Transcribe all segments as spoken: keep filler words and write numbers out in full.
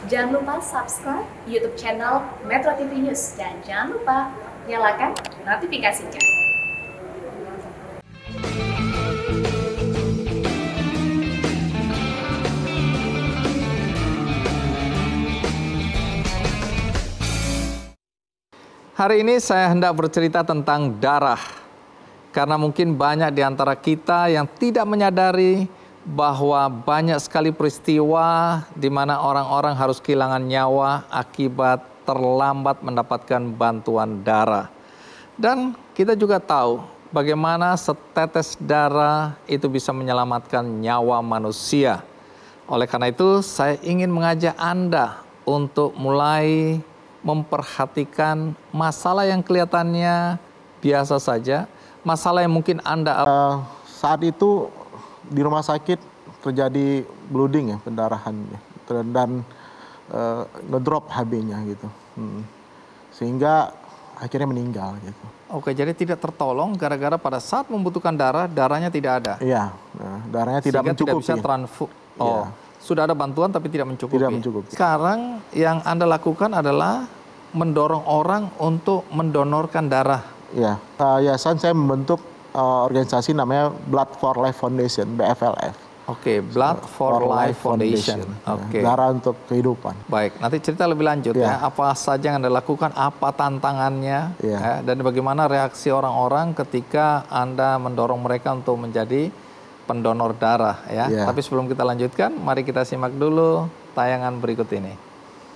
Jangan lupa subscribe YouTube channel Metro T V News dan jangan lupa nyalakan notifikasinya. Hari ini saya hendak bercerita tentang darah. Karena mungkin banyak di antara kita yang tidak menyadari bahwa banyak sekali peristiwa di mana orang-orang harus kehilangan nyawa akibat terlambat mendapatkan bantuan darah. Dan kita juga tahu bagaimana setetes darah itu bisa menyelamatkan nyawa manusia. Oleh karena itu, saya ingin mengajak Anda untuk mulai memperhatikan masalah yang kelihatannya biasa saja, masalah yang mungkin Anda... Uh, saat itu di rumah sakit terjadi bleeding ya, pendarahan ya, dan uh, ngedrop H B-nya gitu, hmm. sehingga akhirnya meninggal gitu. Oke, jadi tidak tertolong gara-gara pada saat membutuhkan darah, darahnya tidak ada. Iya, nah, darahnya tidak Sehingga mencukupi. tidak bisa transfu... Oh, ya. Sudah ada bantuan tapi tidak mencukupi. Tidak mencukupi. Sekarang yang Anda lakukan adalah mendorong orang untuk mendonorkan darah. Ya, uh, yayasan saya membentuk uh, organisasi namanya Blood for Life Foundation, B F L F. Oke, okay, Blood for, for Life Foundation. Foundation. Oke. Okay. Darah untuk kehidupan. Baik, nanti cerita lebih lanjut ya. ya. Apa saja yang Anda lakukan, apa tantangannya, ya. Ya, dan bagaimana reaksi orang-orang ketika Anda mendorong mereka untuk menjadi pendonor darah ya. ya. Tapi sebelum kita lanjutkan, mari kita simak dulu tayangan berikut ini.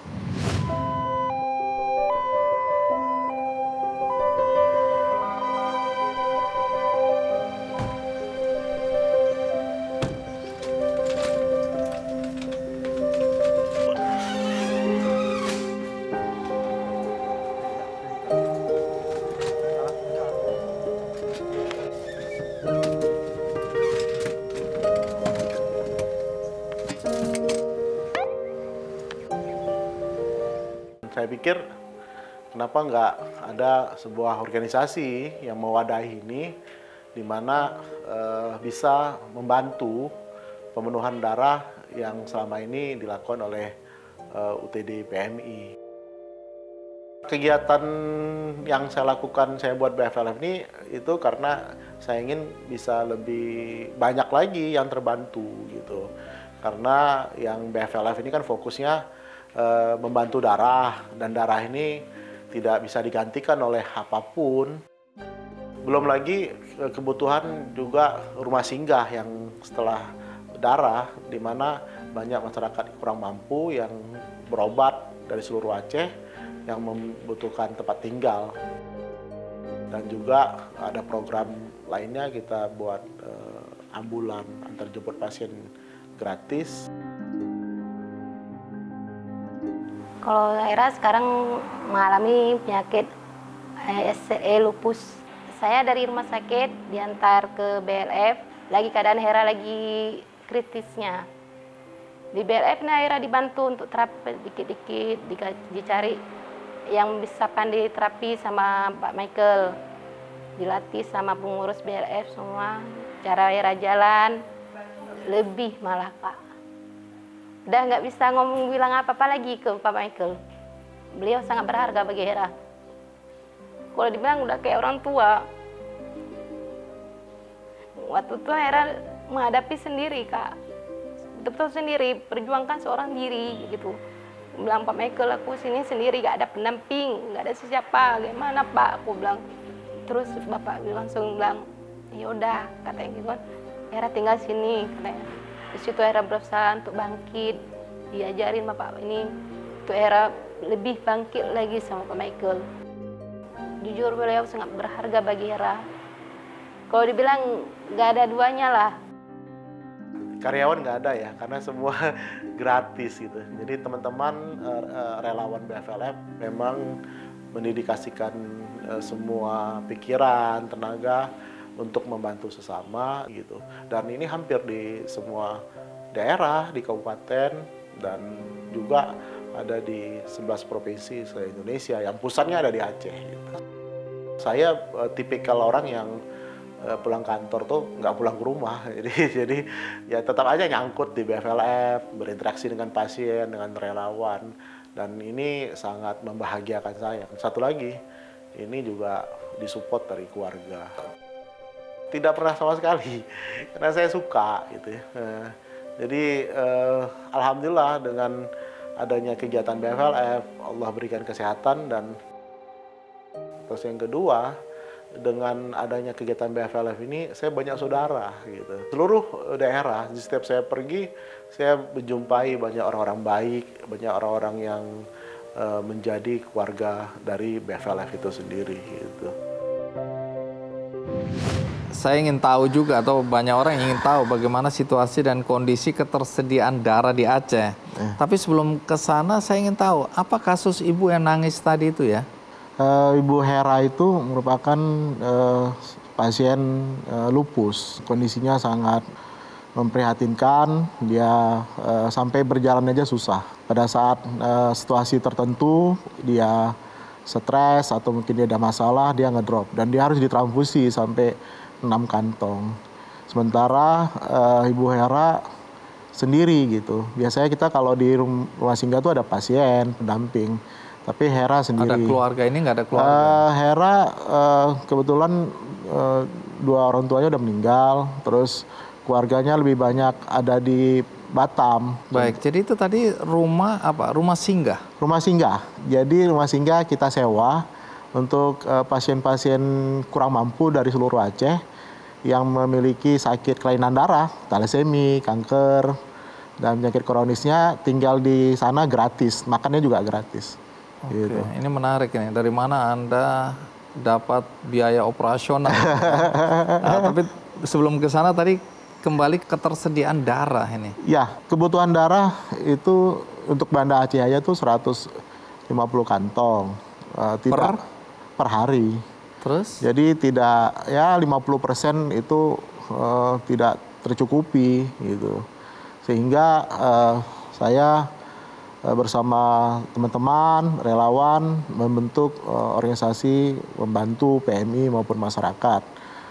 Saya pikir kenapa nggak ada sebuah organisasi yang mewadahi ini, di mana eh, bisa membantu pemenuhan darah yang selama ini dilakukan oleh eh, U T D P M I. Kegiatan yang saya lakukan, saya buat B F L F ini, itu karena saya ingin bisa lebih banyak lagi yang terbantu gitu. Karena yang B F L F ini kan fokusnya E, membantu darah, dan darah ini tidak bisa digantikan oleh apapun. Belum lagi kebutuhan juga rumah singgah yang setelah darah, di mana banyak masyarakat kurang mampu yang berobat dari seluruh Aceh yang membutuhkan tempat tinggal. Dan juga ada program lainnya, kita buat e, ambulan antar jemput pasien gratis. Kalau Hera sekarang mengalami penyakit S C E lupus. Saya dari rumah sakit diantar ke B L F, lagi keadaan Hera lagi kritisnya. Di B L F nah Hera dibantu untuk terapi dikit-dikit, dicari yang bisa pandai terapi sama Pak Michael. Dilatih sama pengurus B L F semua, cara Hera jalan lebih malah Pak. Udah nggak bisa ngomong bilang apa-apa lagi ke Pak Michael. Beliau sangat berharga bagi Hera. Kalau dibilang udah kayak orang tua. Waktu itu Hera menghadapi sendiri Kak. Betul-betul sendiri, perjuangkan seorang diri gitu. Bilang Pak Michael, aku sini sendiri, gak ada pendamping, gak ada siapa. Gimana Pak? Aku bilang. Terus Bapak langsung bilang, yaudah katanya gitu kan. Hera tinggal sini katanya. Di situ Hera berusaha untuk bangkit, diajarin Bapak ini, untuk Hera lebih bangkit lagi sama Pak Michael. Jujur beliau sangat berharga bagi Hera. Kalau dibilang nggak ada duanya lah. Karyawan nggak ada ya, karena semua gratis gitu. Jadi teman-teman uh, relawan B F L F memang mendedikasikan uh, semua pikiran, tenaga untuk membantu sesama gitu. Dan ini hampir di semua daerah, di kabupaten, dan juga ada di sebelas provinsi se-Indonesia, yang pusatnya ada di Aceh gitu. Saya uh, tipikal orang yang uh, pulang kantor tuh nggak pulang ke rumah. Jadi jadi ya tetap aja nyangkut di B F L F, berinteraksi dengan pasien, dengan relawan, dan ini sangat membahagiakan saya. Satu lagi, ini juga disupport dari keluarga. Tidak pernah sama sekali, karena saya suka gitu ya. Uh, jadi uh, alhamdulillah dengan adanya kegiatan B F L F, Allah berikan kesehatan. Dan terus yang kedua, dengan adanya kegiatan B F L F ini, saya banyak saudara gitu. Seluruh daerah, setiap saya pergi, saya menjumpai banyak orang-orang baik, banyak orang-orang yang uh, menjadi keluarga dari B F L F itu sendiri gitu. Saya ingin tahu juga, atau banyak orang ingin tahu bagaimana situasi dan kondisi ketersediaan darah di Aceh. Eh. Tapi sebelum ke sana, saya ingin tahu apa kasus ibu yang nangis tadi itu ya? Uh, Ibu Hera itu merupakan uh, pasien uh, lupus. Kondisinya sangat memprihatinkan. Dia uh, sampai berjalan aja susah. Pada saat uh, situasi tertentu, dia stres atau mungkin dia ada masalah, dia ngedrop. Dan dia harus ditransfusi sampai enam kantong. Sementara uh, Ibu Hera sendiri gitu. Biasanya kita kalau di rumah singgah tuh ada pasien, pendamping. Tapi Hera sendiri. Ada keluarga ini nggak ada keluarga? Uh, Hera uh, kebetulan uh, dua orang tuanya udah meninggal. Terus keluarganya lebih banyak ada di Batam. Baik, jadi itu tadi rumah apa? Rumah singgah? Rumah singgah. Jadi rumah singgah kita sewa untuk uh, pasien-pasien kurang mampu dari seluruh Aceh yang memiliki sakit kelainan darah, talasemi, kanker, dan penyakit kronisnya tinggal di sana gratis, makannya juga gratis. Oke, gitu. Ini menarik ini. Dari mana Anda dapat biaya operasional? Nah, tapi sebelum ke sana tadi kembali ketersediaan darah ini. Ya, kebutuhan darah itu untuk Banda Aceh aja tuh seratus lima puluh kantong. Uh, tidak, per? per hari. Terus? Jadi tidak, ya lima puluh persen itu uh, tidak tercukupi gitu. Sehingga uh, saya uh, bersama teman-teman relawan membentuk uh, organisasi membantu P M I maupun masyarakat.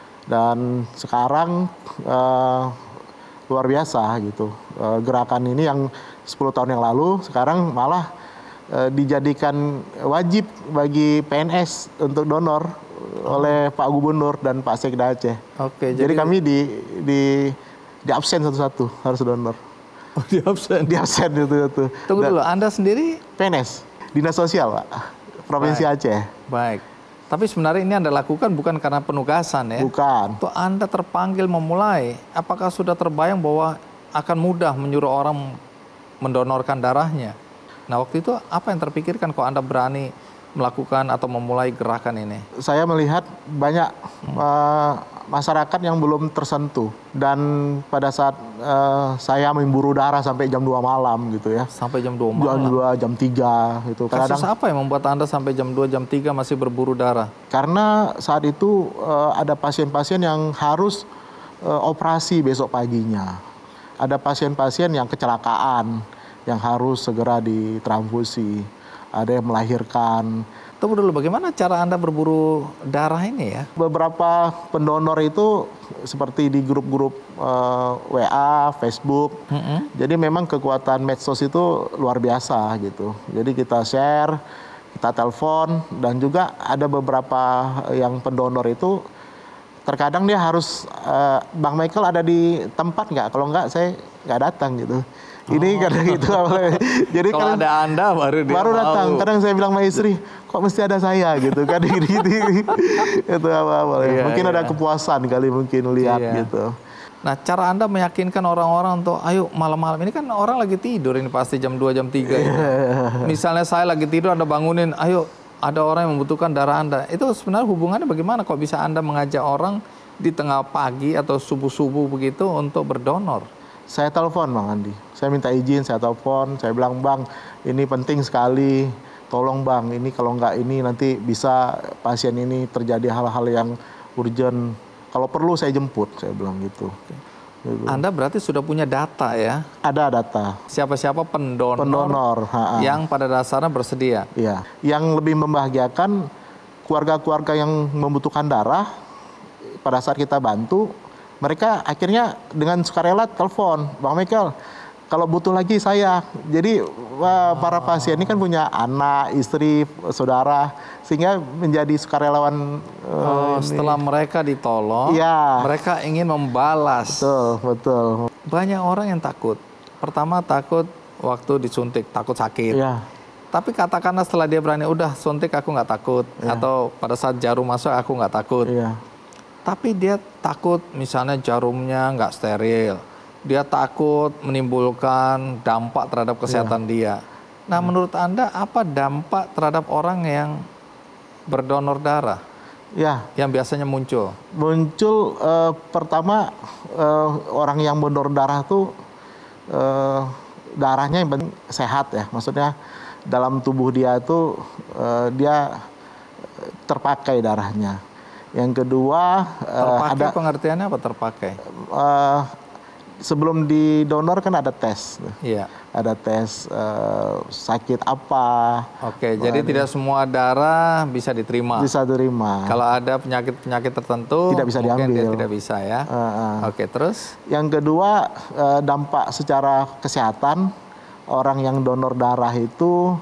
Dan sekarang uh, luar biasa gitu. Uh, gerakan ini yang sepuluh tahun yang lalu sekarang malah uh, dijadikan wajib bagi P N S untuk donor oleh Pak Gubernur dan Pak Sekda Aceh. Oke, jadi, jadi kami di di di absen satu-satu harus donor. Oh, di absen. Di absen itu itu. Tunggu dulu, Anda sendiri P N S, Dinas Sosial, Pak, Provinsi Baik. Aceh. Baik. Tapi sebenarnya ini Anda lakukan bukan karena penugasan ya? Bukan. Itu Anda terpanggil memulai. Apakah sudah terbayang bahwa akan mudah menyuruh orang mendonorkan darahnya? Nah, waktu itu apa yang terpikirkan kok Anda berani melakukan atau memulai gerakan ini? Saya melihat banyak hmm. uh, masyarakat yang belum tersentuh. Dan pada saat uh, saya memburu darah sampai jam dua malam gitu ya. Sampai jam dua malam? Jam dua, jam tiga gitu. Kasus Kadang, apa yang membuat Anda sampai jam dua, jam tiga masih berburu darah? Karena saat itu uh, ada pasien-pasien yang harus uh, operasi besok paginya. Ada pasien-pasien yang kecelakaan, yang harus segera ditransfusi. Ada yang melahirkan. Tunggu dulu, bagaimana cara Anda berburu darah ini ya? Beberapa pendonor itu seperti di grup-grup uh, W A, Facebook. Mm-hmm. Jadi memang kekuatan medsos itu luar biasa gitu. Jadi kita share, kita telepon, dan juga ada beberapa yang pendonor itu terkadang dia harus, uh, Bang Michael ada di tempat nggak? Kalau nggak saya nggak datang gitu. Ini oh. kadang gitu. Jadi kalau kadang, ada Anda baru dia baru mau. datang. Kadang saya bilang sama istri, kok mesti ada saya gitu kan? Gini-gini. Itu apa-apa. Iya, mungkin iya. ada kepuasan kali mungkin lihat iya. gitu. Nah, cara Anda meyakinkan orang-orang untuk, ayo malam-malam ini kan orang lagi tidur ini pasti jam dua, jam tiga. Yeah. Misalnya saya lagi tidur, Anda bangunin, ayo ada orang yang membutuhkan darah Anda. Itu sebenarnya hubungannya bagaimana? Kok bisa Anda mengajak orang di tengah pagi atau subuh-subuh begitu untuk berdonor? Saya telepon Bang Andi, saya minta izin, saya telepon, saya bilang Bang ini penting sekali, tolong Bang ini kalau nggak ini nanti bisa pasien ini terjadi hal-hal yang urgent, kalau perlu saya jemput, saya bilang gitu. gitu. Anda berarti sudah punya data ya? Ada data. Siapa-siapa pendonor, pendonor yang pada dasarnya bersedia? Iya, yang lebih membahagiakan keluarga-keluarga yang membutuhkan darah, pada saat kita bantu, mereka akhirnya dengan sukarela telepon, Bang Michael, kalau butuh lagi saya. Jadi wah, para pasien ini kan punya anak, istri, saudara, sehingga menjadi sukarelawan. Oh, uh, setelah mereka ditolong, ya. mereka ingin membalas. Betul, betul. Banyak orang yang takut. Pertama takut waktu disuntik, takut sakit. Ya. Tapi katakanlah setelah dia berani, udah suntik aku nggak takut. Ya. Atau pada saat jarum masuk aku nggak takut. Ya. Tapi dia takut misalnya jarumnya nggak steril. Dia takut menimbulkan dampak terhadap kesehatan ya. dia. Nah hmm. menurut Anda apa dampak terhadap orang yang berdonor darah? Ya. Yang biasanya muncul? Muncul uh, pertama uh, orang yang berdonor darah tuh uh, darahnya yang penting sehat ya. Maksudnya dalam tubuh dia itu uh, dia terpakai darahnya. Yang kedua, terpakai ada pengertiannya apa terpakai? Uh, sebelum didonor kan ada tes, iya. ada tes uh, sakit apa. Oke, jadi tidak semua darah bisa diterima. Bisa diterima. Kalau ada penyakit-penyakit tertentu, tidak bisa mungkin diambil. dia tidak bisa ya. Uh, uh. Oke, terus? Yang kedua, uh, dampak secara kesehatan orang yang donor darah itu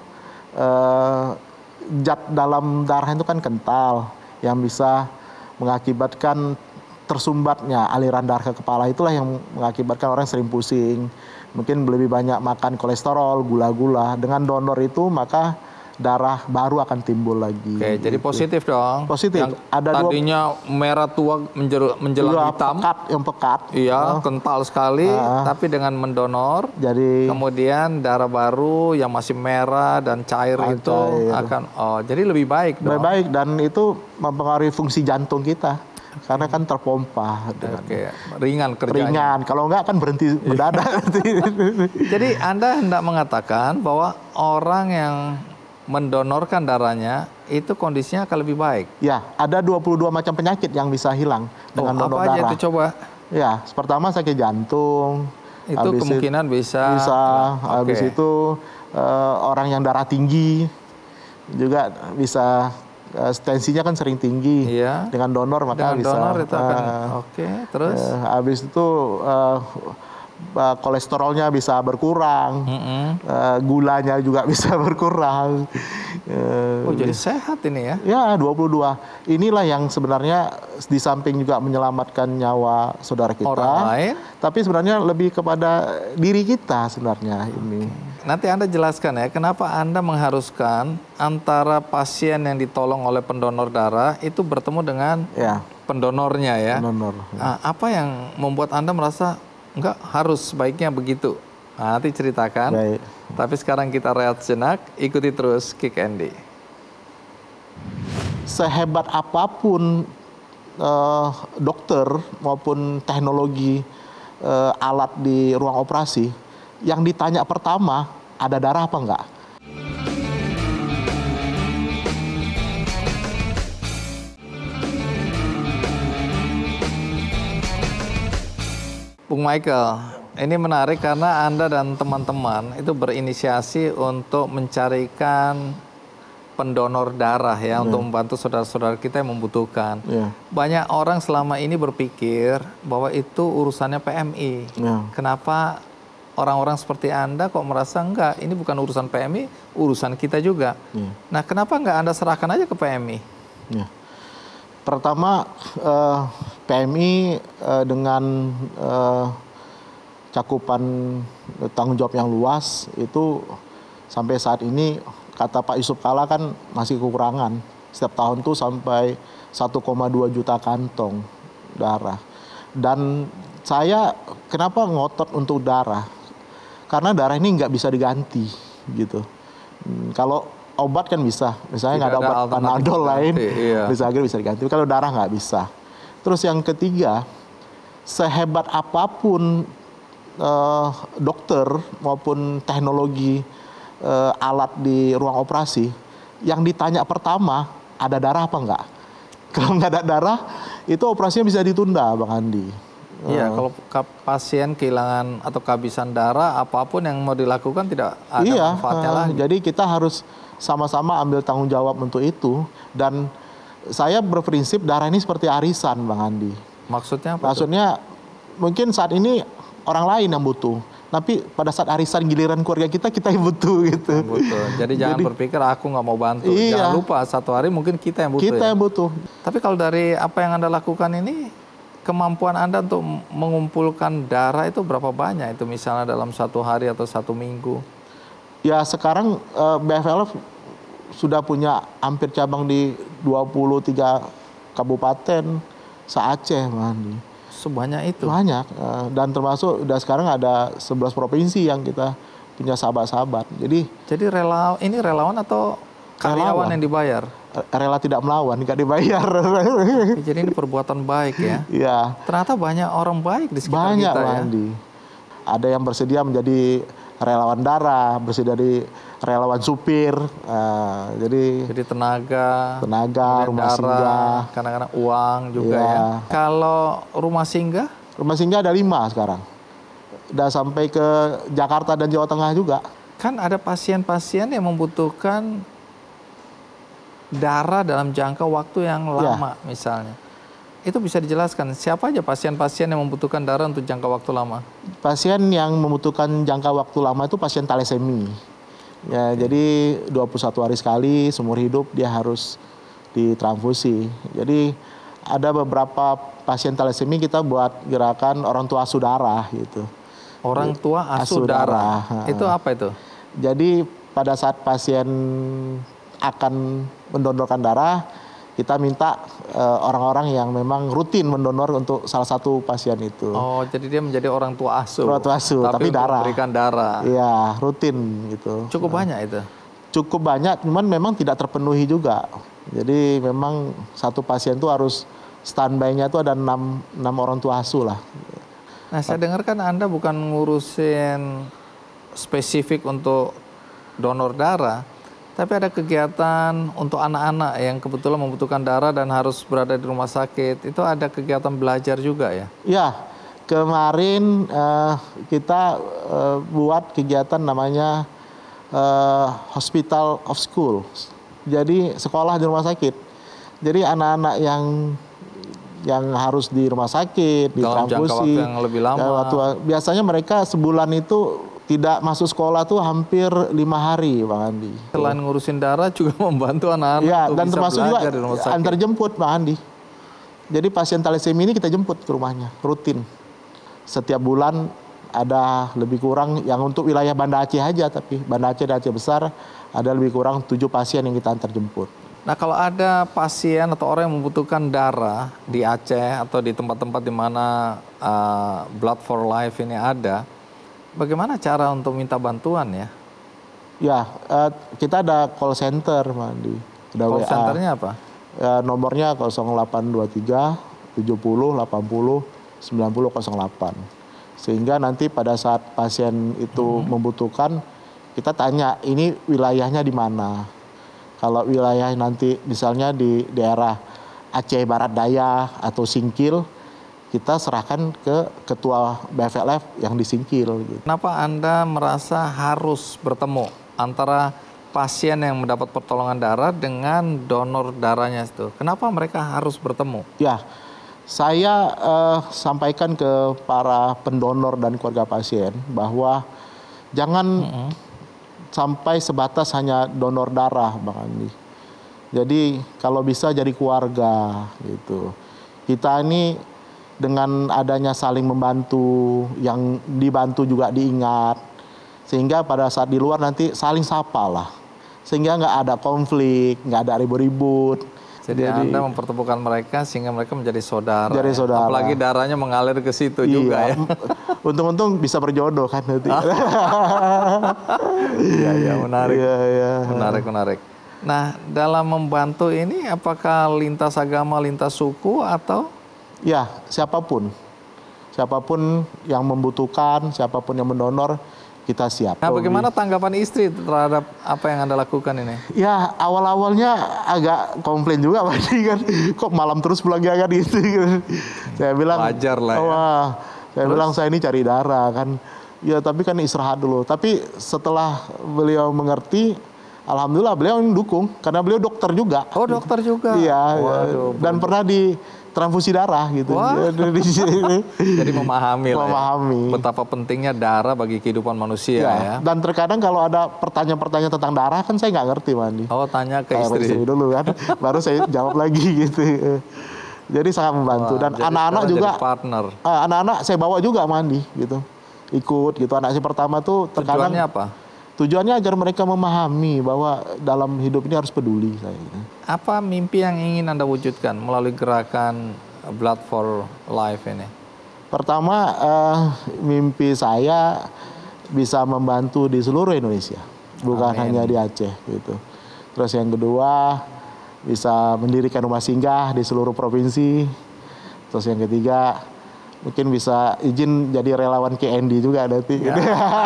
uh, zat dalam darah itu kan kental yang bisa mengakibatkan tersumbatnya aliran darah ke kepala. Itulah yang mengakibatkan orang sering pusing, mungkin lebih banyak makan kolesterol, gula-gula. Dengan donor itu maka darah baru akan timbul lagi. Oke, gitu. Jadi positif dong. Positif. Yang ada tadinya dua, merah tua menjelang, menjelang hitam. Pekat, yang pekat. Iya, oh. kental sekali. Uh, tapi dengan mendonor, jadi kemudian darah baru yang masih merah dan cair itu cair. akan. Oh, jadi lebih baik dong. Lebih baik dan itu mempengaruhi fungsi jantung kita. Karena kan terpompa. Dengan Oke, ringan kerjanya. Ringan, kalau enggak kan berhenti mendadak. Jadi Anda hendak mengatakan bahwa orang yang mendonorkan darahnya itu kondisinya akan lebih baik. Ya, ada dua puluh dua macam penyakit yang bisa hilang dengan oh, donor apa darah. Apa aja itu coba? Ya, pertama sakit jantung. Itu kemungkinan itu, bisa. Bisa. Okay. Habis itu uh, orang yang darah tinggi juga bisa. Uh, tensinya kan sering tinggi. Iya. Dengan donor maka dengan bisa. Donor itu akan. Uh, Oke, okay, terus? Uh, habis itu uh, Uh, kolesterolnya bisa berkurang, mm-hmm. uh, gulanya juga bisa berkurang. Uh, oh jadi sehat ini ya? Ya dua puluh dua. Inilah yang sebenarnya di samping juga menyelamatkan nyawa saudara kita. Orang lain? Tapi sebenarnya lebih kepada diri kita sebenarnya ini. Nanti Anda jelaskan ya, kenapa Anda mengharuskan antara pasien yang ditolong oleh pendonor darah itu bertemu dengan ya. pendonornya ya? Pendonor. Ya. Nah, apa yang membuat Anda merasa enggak harus sebaiknya begitu? Nah, nanti ceritakan. Baik. Tapi sekarang kita rehat sejenak, ikuti terus Kick Andy. Sehebat apapun uh, dokter maupun teknologi uh, alat di ruang operasi, yang ditanya pertama ada darah apa enggak? Bung Michael, ini menarik karena Anda dan teman-teman itu berinisiasi untuk mencarikan pendonor darah ya, yeah. untuk membantu saudara-saudara kita yang membutuhkan. Yeah. Banyak orang selama ini berpikir bahwa itu urusannya P M I. Yeah. Kenapa orang-orang seperti Anda kok merasa enggak, ini bukan urusan P M I, urusan kita juga. Yeah. Nah, kenapa enggak Anda serahkan aja ke P M I? Yeah. Pertama, uh, P M I uh, dengan uh, cakupan tanggung jawab yang luas itu sampai saat ini kata Pak Yusuf Kalla kan masih kekurangan. Setiap tahun tuh sampai satu koma dua juta kantong darah. Dan saya kenapa ngotot untuk darah? Karena darah ini nggak bisa diganti gitu. Hmm, kalau obat kan bisa, misalnya nggak ada obat Panadol lain, iya. bisa akhirnya bisa diganti. Kalau darah nggak bisa. Terus yang ketiga, sehebat apapun eh, dokter maupun teknologi eh, alat di ruang operasi, yang ditanya pertama ada darah apa enggak? Kalau nggak ada darah, itu operasinya bisa ditunda, Bang Andi. Iya, uh, kalau pasien kehilangan atau kehabisan darah, apapun yang mau dilakukan tidak ada iya, manfaatnya uh, lagi. Jadi kita harus sama-sama ambil tanggung jawab untuk itu, dan saya berprinsip darah ini seperti arisan, Bang Andi. Maksudnya apa? Maksudnya mungkin saat ini orang lain yang butuh, tapi pada saat arisan giliran keluarga kita, kita yang butuh gitu. Betul. Jadi jangan Jadi, berpikir aku nggak mau bantu. Iya. Jangan lupa satu hari mungkin kita yang butuh. Kita ya? yang butuh. Tapi kalau dari apa yang Anda lakukan ini, kemampuan Anda untuk mengumpulkan darah itu berapa banyak? Itu misalnya dalam satu hari atau satu minggu? Ya sekarang uh, B F L F sudah punya hampir cabang di dua puluh tiga kabupaten se-Aceh, Bang Andi. Sebanyak itu? Banyak, uh, dan termasuk udah sekarang ada sebelas provinsi yang kita punya sahabat-sahabat. Jadi Jadi rela, ini relawan atau karyawan Relawan. yang dibayar? rela tidak melawan, nggak dibayar. Jadi ini perbuatan baik ya? Iya. Ternyata banyak orang baik di sekitar Banyak, kita Bang ya? Andi. Ada yang bersedia menjadi relawan darah, bersedia dari relawan supir, uh, jadi Jadi tenaga, tenaga, kemudian rumah darah, singgah. kadang-kadang uang juga Iya. ya. Kalau rumah singgah, Rumah singgah ada lima sekarang. Udah sampai ke Jakarta dan Jawa Tengah juga. kan ada pasien-pasien yang membutuhkan darah dalam jangka waktu yang Iya. lama misalnya. Itu bisa dijelaskan, siapa aja pasien-pasien yang membutuhkan darah untuk jangka waktu lama? Pasien yang membutuhkan jangka waktu lama itu pasien talasemi. Ya, jadi dua puluh satu hari sekali seumur hidup dia harus ditransfusi. Jadi ada beberapa pasien talasemi kita buat gerakan orang tua asuh darah gitu. Orang tua asuh Asuh darah. darah. Itu apa itu? Jadi pada saat pasien akan mendonorkan darah, kita minta uh, orang-orang yang memang rutin mendonor untuk salah satu pasien itu. Oh, jadi dia menjadi orang tua asuh. Orang tua asuh, tapi untuk darah. memberikan darah. Iya, rutin gitu. Cukup banyak itu. Cukup banyak, cuman memang tidak terpenuhi juga. Jadi memang satu pasien itu harus standby-nya itu ada enam, enam orang tua asuh lah. Nah, saya dengar kan Anda bukan ngurusin spesifik untuk donor darah, tapi ada kegiatan untuk anak-anak yang kebetulan membutuhkan darah dan harus berada di rumah sakit. Itu ada kegiatan belajar juga ya? Ya, kemarin uh, kita uh, buat kegiatan namanya uh, Hospital of School. Jadi sekolah di rumah sakit. Jadi anak-anak yang yang harus di rumah sakit, dalam jangka waktu ditransfusi. yang lebih lama. Waktu, biasanya mereka sebulan itu tidak masuk sekolah tuh hampir lima hari, Bang Andi. Selain ngurusin darah juga membantu anak-anak Ya, untuk dan bisa termasuk juga belajar di rumah sakit. antar jemput, Bang Andi. Jadi pasien talasemi ini kita jemput ke rumahnya, rutin. Setiap bulan ada lebih kurang yang untuk wilayah Banda Aceh aja, tapi Banda Aceh dan Aceh Besar ada lebih kurang tujuh pasien yang kita antar jemput. Nah, kalau ada pasien atau orang yang membutuhkan darah di Aceh atau di tempat-tempat di mana uh, Blood for Life ini ada, bagaimana cara untuk minta bantuan ya? Ya, uh, kita ada call center, Mandi. Ada Call W A. centernya apa? Ya, nomornya nol delapan dua tiga tujuh nol delapan nol sembilan nol nol delapan. Sehingga nanti pada saat pasien itu hmm. membutuhkan, kita tanya ini wilayahnya di mana. Kalau wilayah nanti misalnya di daerah Aceh Barat Daya atau Singkil, kita serahkan ke ketua B F L F yang di Singkil. Gitu. Kenapa Anda merasa harus bertemu antara pasien yang mendapat pertolongan darah dengan donor darahnya itu? Kenapa mereka harus bertemu? Ya, saya eh, sampaikan ke para pendonor dan keluarga pasien bahwa jangan mm-hmm. sampai sebatas hanya donor darah, Bang Andi. Jadi kalau bisa jadi keluarga gitu. Kita ini dengan adanya saling membantu, yang dibantu juga diingat, sehingga pada saat di luar nanti saling sapa lah, sehingga nggak ada konflik, nggak ada ribut-ribut. Jadi, Jadi Anda mempertemukan mereka sehingga mereka menjadi saudara. Jadi saudara. Ya? Apalagi darahnya mengalir ke situ iya. juga ya. Untung-untung bisa berjodoh kan nanti. Iya, iya, menarik. Iya, iya. Menarik, menarik. Nah, dalam membantu ini apakah lintas agama, lintas suku atau? Ya, siapapun. Siapapun yang membutuhkan, siapapun yang mendonor, kita siap. Nah, bagaimana tanggapan istri terhadap apa yang Anda lakukan ini? Ya, awal-awalnya agak komplain juga, Pak, kan. Kok malam terus pulang kan gitu. Saya bilang, wajar lah ya. Wah, saya Terus? bilang saya ini cari darah kan. Ya, tapi kan istirahat dulu. Tapi setelah beliau mengerti, Alhamdulillah beliau mendukung karena beliau dokter juga. Oh, dokter juga. Iya. Waduh, dan pernah di transfusi darah gitu. Wah. Jadi memahami, memahami. Lah ya, betapa pentingnya darah bagi kehidupan manusia ya. ya. Dan terkadang kalau ada pertanyaan-pertanyaan tentang darah kan saya nggak ngerti, Mandi. Oh, tanya ke Tanya istri. istri dulu kan, baru saya jawab lagi gitu. Jadi sangat membantu. Wah, dan anak-anak juga, jadi partner. anak-anak saya bawa juga Mandi gitu, ikut gitu. Anak saya pertama tuh terkadang. Tujuannya apa? Tujuannya agar mereka memahami bahwa dalam hidup ini harus peduli. Saya. Apa mimpi yang ingin Anda wujudkan melalui gerakan Blood for Life ini? Pertama, uh, mimpi saya bisa membantu di seluruh Indonesia, bukan Amin. hanya di Aceh gitu. Terus yang kedua, bisa mendirikan rumah singgah di seluruh provinsi. Terus yang ketiga, mungkin bisa izin jadi relawan K N D juga nanti. Ya.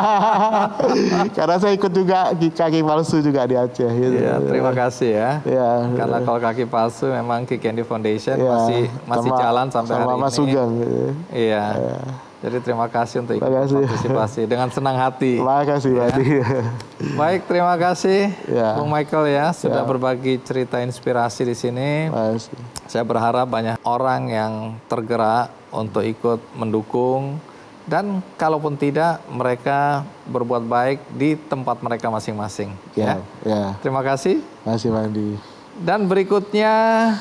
Karena saya ikut juga kaki palsu juga di Aceh. Gitu. Ya, terima kasih ya. Ya. Karena kalau kaki palsu memang K N D Foundation ya. masih masih sama, jalan sampai sama hari Mas ini. Sugeng. Iya. Ya. Jadi terima kasih untuk ikut kasih. partisipasi dengan senang hati. Terima kasih, ya. Badi. Baik, terima kasih Ya. Bung Michael ya sudah Ya. berbagi cerita inspirasi di sini. Makasih. Saya berharap banyak orang yang tergerak untuk ikut mendukung dan kalaupun tidak mereka berbuat baik di tempat mereka masing-masing. Ya, ya. ya. Terima kasih. Terima kasih, Badi. Dan berikutnya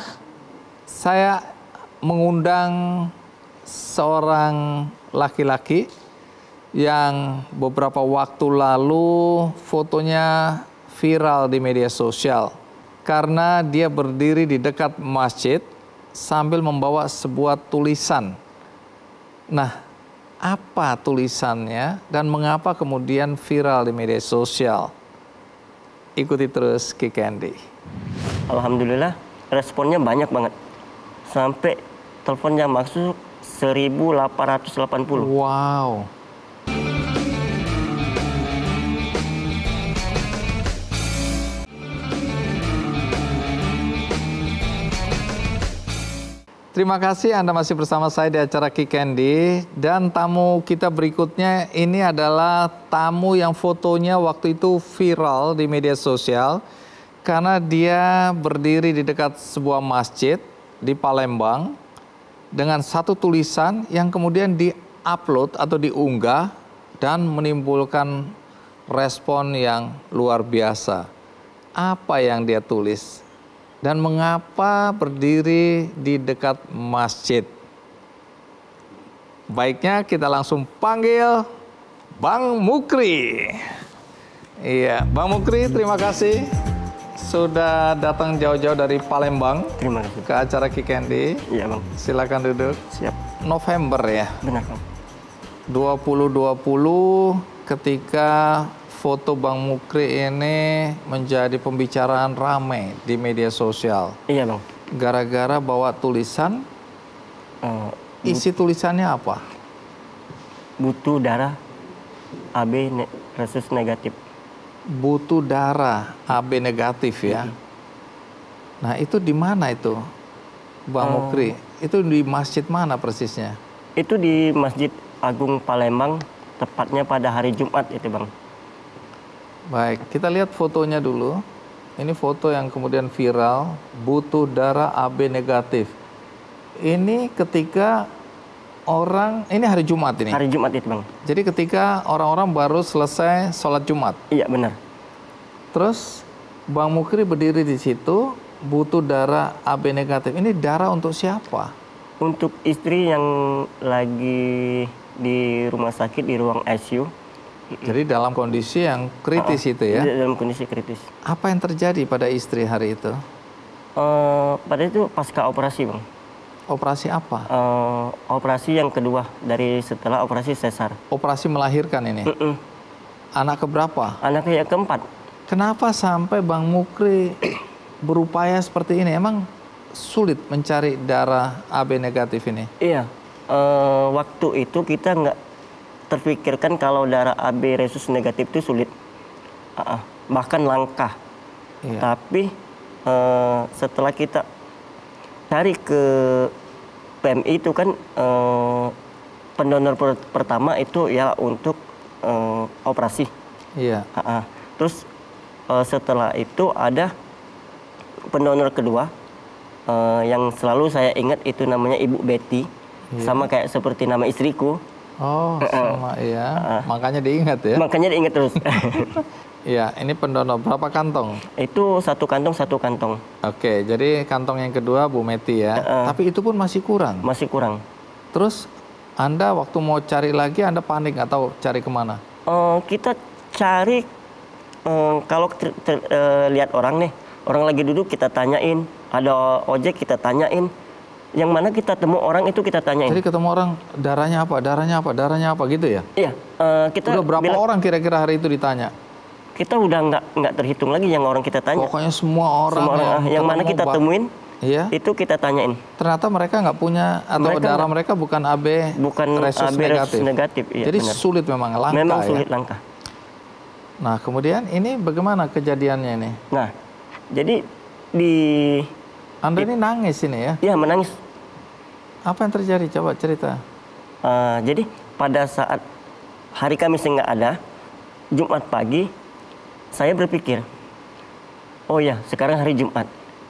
saya mengundang seorang laki-laki yang beberapa waktu lalu fotonya viral di media sosial karena dia berdiri di dekat masjid sambil membawa sebuah tulisan. Nah, apa tulisannya dan mengapa kemudian viral di media sosial? Ikuti terus Ki Candy. Alhamdulillah responnya banyak banget. Sampai teleponnya masuk seribu delapan ratus delapan puluh. Wow. Terima kasih Anda masih bersama saya di acara Ki Candy. Dan tamu kita berikutnya ini adalah tamu yang fotonya waktu itu viral di media sosial karena dia berdiri di dekat sebuah masjid di Palembang dengan satu tulisan yang kemudian di-upload atau diunggah dan menimbulkan respon yang luar biasa. Apa yang dia tulis? Dan mengapa berdiri di dekat masjid? Baiknya kita langsung panggil Bang Mukri. Iya, Bang Mukri, terima kasih sudah datang jauh-jauh dari Palembang. Terima kasih. Ke acara Ki Candy. Iya, Bang. Silakan duduk. Siap. November ya. Benar, Bang. dua ribu dua puluh ketika foto Bang Mukri ini menjadi pembicaraan ramai di media sosial. Iya, Bang. Gara-gara bawa tulisan, Uh, isi tulisannya apa? butuh darah A B ne resus negatif. Butuh darah A B negatif ya. Nah itu di mana itu, Bang Oh. Mukri? Itu di masjid mana persisnya? Itu di Masjid Agung Palembang, tepatnya pada hari Jumat itu, Bang. Baik, kita lihat fotonya dulu. Ini foto yang kemudian viral, butuh darah A B negatif. Ini ketika orang, ini hari Jumat ini. Hari Jumat itu, Bang. Jadi ketika orang-orang baru selesai sholat Jumat. Iya, benar. Terus Bang Mukri berdiri di situ, butuh darah A B negatif. Ini darah untuk siapa? Untuk istri yang lagi di rumah sakit di ruang I C U. Jadi dalam kondisi yang kritis Uh, itu ya. Dalam kondisi kritis. Apa yang terjadi pada istri hari itu? Uh, pada itu pasca operasi, Bang. Operasi apa? Uh, operasi yang kedua dari setelah operasi sesar. Operasi melahirkan ini. Mm-mm. Anak keberapa? Anaknya yang keempat. Kenapa sampai Bang Mukri berupaya seperti ini? Emang sulit mencari darah A B negatif ini? Iya. Uh, waktu itu kita nggak terpikirkan kalau darah A B resus negatif itu sulit. Uh, uh, bahkan langka. Iya. Tapi uh, setelah kita cari ke P M I itu kan uh, pendonor per pertama itu ya untuk uh, operasi. Iya. Uh, uh. Terus uh, setelah itu ada pendonor kedua uh, yang selalu saya ingat itu namanya Ibu Betty, yeah. sama kayak seperti nama istriku. Oh, sama ya. Uh, Makanya diingat ya. Makanya diingat terus. Iya, ini pendonor berapa kantong? Itu satu kantong satu kantong. Oke, jadi kantong yang kedua Bu Meti ya. Uh, Tapi itu pun masih kurang. Masih kurang. Terus Anda waktu mau cari lagi Anda panik atau cari kemana? Uh, kita cari uh, kalau ter, ter, uh, lihat orang nih, orang lagi duduk kita tanyain, ada ojek kita tanyain, yang mana kita temu orang itu kita tanyain. Jadi ketemu orang darahnya apa, darahnya apa, darahnya apa gitu ya? Iya. Uh, kita udah berapa bilang, orang kira-kira hari itu ditanya? Kita udah nggak nggak terhitung lagi yang orang kita tanya. Pokoknya semua orang, semua orang yang, yang mana kita temuin, iya, itu kita tanyain. Ternyata mereka nggak punya atau mereka darah gak, mereka bukan A B, bukan resus A B negatif. resus negatif. Iya, jadi benar. sulit memang, langka. Memang sulit ya? langka. Nah kemudian ini bagaimana kejadiannya ini? Nah, jadi di Anda di, ini nangis ini ya? Iya menangis. Apa yang terjadi? Coba cerita. Uh, jadi pada saat hari Kamis nggak ada, Jumat pagi, saya berpikir, oh ya sekarang hari Jumat,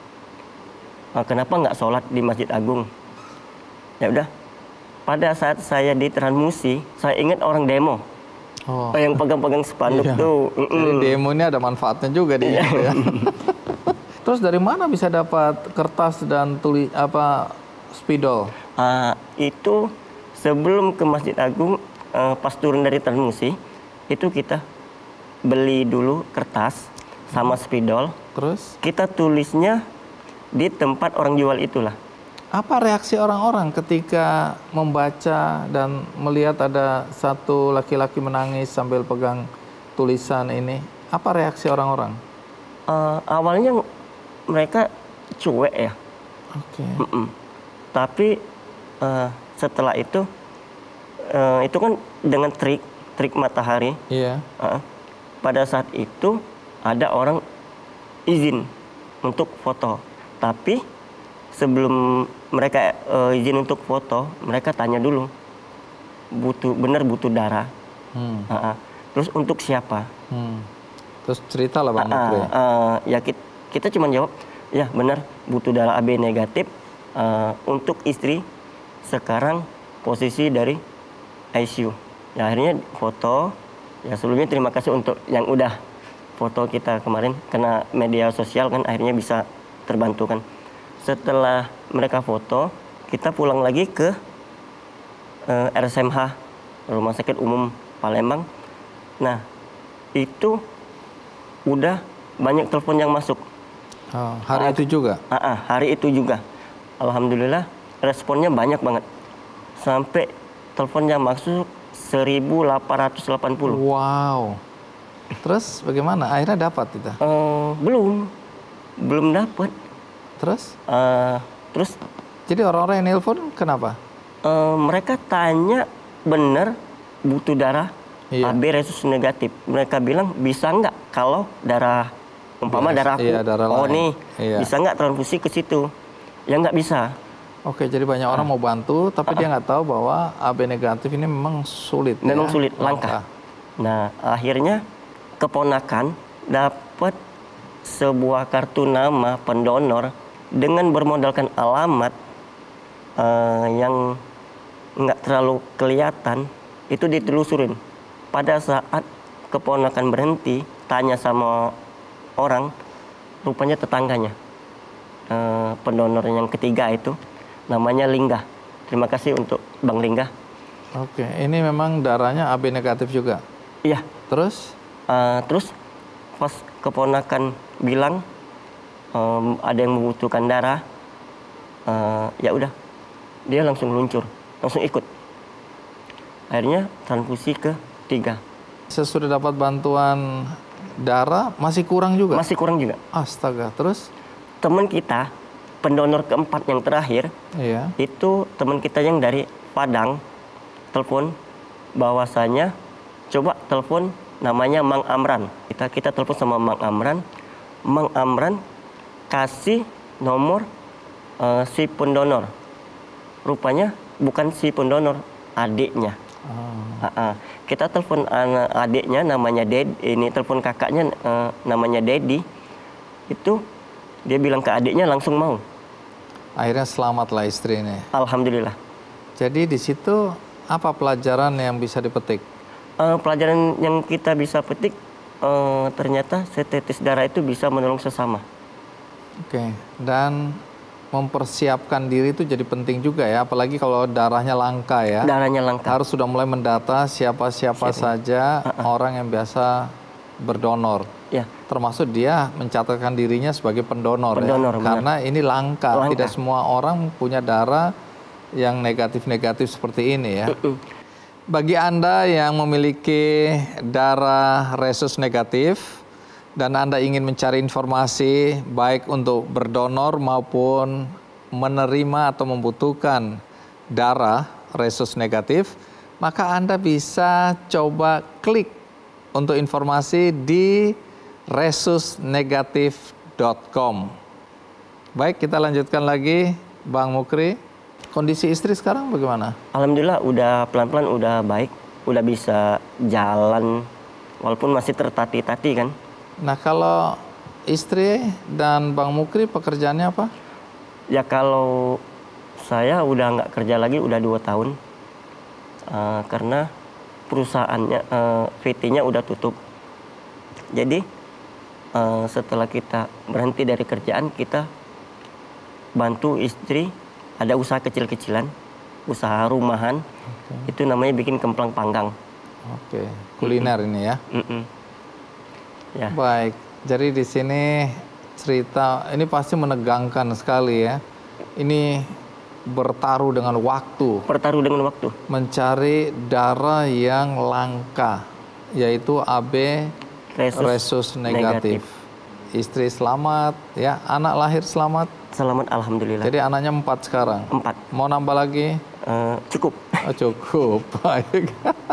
uh, kenapa nggak sholat di Masjid Agung? Ya udah. Pada saat saya di Transmusi, saya ingat orang demo, oh. yang pegang-pegang spanduk iya. tuh. Mm -mm. Jadi demo ini ada manfaatnya juga di ya. Terus dari mana bisa dapat kertas dan tulis apa spidol? Uh, itu sebelum ke Masjid Agung, uh, pas turun dari Transmusi, itu kita beli dulu kertas sama spidol. Terus? Kita tulisnya di tempat orang jual itulah. Apa reaksi orang-orang ketika membaca dan melihat ada satu laki-laki menangis sambil pegang tulisan ini? Apa reaksi orang-orang? Uh, awalnya mereka cuek ya. Oke. Okay. Mm -mm. Tapi uh, setelah itu, uh, itu kan dengan trik, trik matahari. Iya. Uh, pada saat itu ada orang izin untuk foto. Tapi sebelum mereka uh, izin untuk foto, mereka tanya dulu, butuh benar butuh darah. Hmm. Uh, uh. Terus untuk siapa? Hmm. Terus cerita lah Bang uh, uh, uh, ya kita, kita cuma jawab, ya benar butuh darah A B negatif uh, untuk istri. Sekarang posisi dari I C U. Ya akhirnya foto. Ya sebelumnya terima kasih untuk yang udah foto kita kemarin, karena media sosial kan akhirnya bisa terbantu kan. Setelah mereka foto, kita pulang lagi ke uh, R S M H, Rumah Sakit Umum Palembang. Nah itu udah banyak telepon yang masuk. Oh, hari uh, itu juga? Uh, uh, hari itu juga. Alhamdulillah responnya banyak banget. Sampai teleponnya masuk seribu delapan ratus delapan puluh. Wow. Terus bagaimana? Akhirnya dapat kita? Uh, belum, belum dapat. Terus? Uh, terus? Jadi orang-orang yang nelpon kenapa? Uh, mereka tanya benar butuh darah iya. A B resus negatif. Mereka bilang bisa nggak kalau darah umpama yes, darah aku, iya, darah oh lain. nih iya. bisa nggak transfusi ke situ? Ya nggak bisa. Oke, jadi banyak orang uh. mau bantu, tapi uh. dia nggak tahu bahwa A B negatif ini memang sulit. Memang ya? sulit, langka. Nah, akhirnya keponakan dapat sebuah kartu nama pendonor dengan bermodalkan alamat uh, yang nggak terlalu kelihatan, itu ditelusurin. Pada saat keponakan berhenti, tanya sama orang, rupanya tetangganya, uh, pendonor yang ketiga itu. Namanya Lingga. Terima kasih untuk Bang Lingga. Oke, ini memang darahnya A B negatif juga? Iya. Terus? Uh, terus pas keponakan bilang um, ada yang membutuhkan darah, uh, ya udah, dia langsung luncur, langsung ikut. Akhirnya transfusi ke tiga. Sesudah dapat bantuan darah, masih kurang juga? Masih kurang juga. Astaga, terus? Teman kita, pendonor keempat yang terakhir, iya. itu teman kita yang dari Padang, telepon bahwasanya coba telepon namanya Mang Amran. Kita kita telepon sama Mang Amran. Mang Amran kasih nomor uh, si pendonor. Rupanya bukan si pendonor, adiknya. Oh. Ha-ha. Kita telepon anak adiknya namanya Ded, ini telepon kakaknya uh, namanya Dedi. Itu dia bilang ke adiknya langsung mau. Akhirnya selamatlah istri ini. Alhamdulillah. Jadi di situ apa pelajaran yang bisa dipetik? Uh, pelajaran yang kita bisa petik uh, ternyata sintetis darah itu bisa menolong sesama. Oke, dan mempersiapkan diri itu jadi penting juga ya, apalagi kalau darahnya langka ya. Darahnya langka. Harus sudah mulai mendata siapa-siapa saja uh-uh. orang yang biasa berdonor. Ya. Termasuk dia mencatatkan dirinya sebagai pendonor, pendonor ya. Karena ini langka. langka, tidak semua orang punya darah yang negatif-negatif seperti ini ya. Uh-uh. Bagi Anda yang memiliki darah resus negatif dan Anda ingin mencari informasi baik untuk berdonor maupun menerima atau membutuhkan darah resus negatif, maka Anda bisa coba klik untuk informasi di resus negatif dot com. Baik, kita lanjutkan lagi, Bang Mukri. Kondisi istri sekarang bagaimana? Alhamdulillah udah pelan-pelan udah baik, udah bisa jalan walaupun masih tertati-tati kan. Nah, kalau istri dan Bang Mukri pekerjaannya apa? Ya kalau saya udah nggak kerja lagi udah dua tahun uh, karena perusahaannya uh, V T-nya udah tutup. Jadi uh, setelah kita berhenti dari kerjaan, kita bantu istri. Ada usaha kecil-kecilan, usaha rumahan, okay. Itu namanya bikin kemplang panggang. Oke, okay. Kuliner mm-mm. ini ya. Mm-mm. Ya. Baik, jadi di sini cerita ini pasti menegangkan sekali ya. Ini bertaruh dengan waktu. Bertaruh dengan waktu. Mencari darah yang langka, yaitu A B resus, resus negatif. negatif. Istri selamat, ya, anak lahir selamat. Selamat, alhamdulillah. Jadi anaknya empat sekarang. Empat. Mau nambah lagi? Uh, cukup. Oh, cukup. Baik.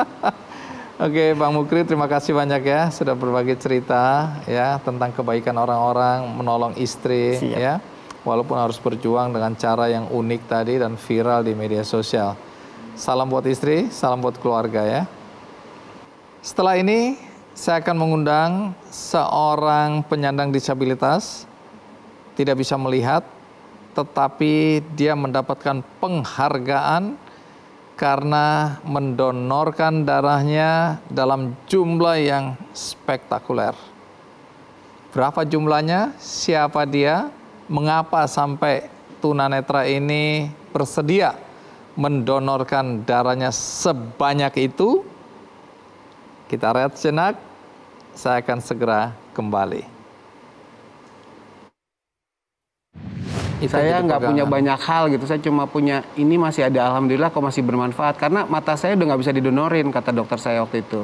Oke, Bang Mukri, terima kasih banyak ya sudah berbagi cerita ya tentang kebaikan orang-orang menolong istri. Siap. Ya. Walaupun harus berjuang dengan cara yang unik tadi dan viral di media sosial. Salam buat istri, salam buat keluarga ya. Setelah ini saya akan mengundang seorang penyandang disabilitas, tidak bisa melihat, tetapi dia mendapatkan penghargaan karena mendonorkan darahnya dalam jumlah yang spektakuler. Berapa jumlahnya? Siapa dia? Mengapa sampai tunanetra ini bersedia mendonorkan darahnya sebanyak itu? Kita rehat sejenak, saya akan segera kembali. Itu saya nggak punya banyak hal gitu, saya cuma punya ini masih ada, alhamdulillah kok masih bermanfaat. Karena mata saya udah nggak bisa didonorin, kata dokter saya waktu itu.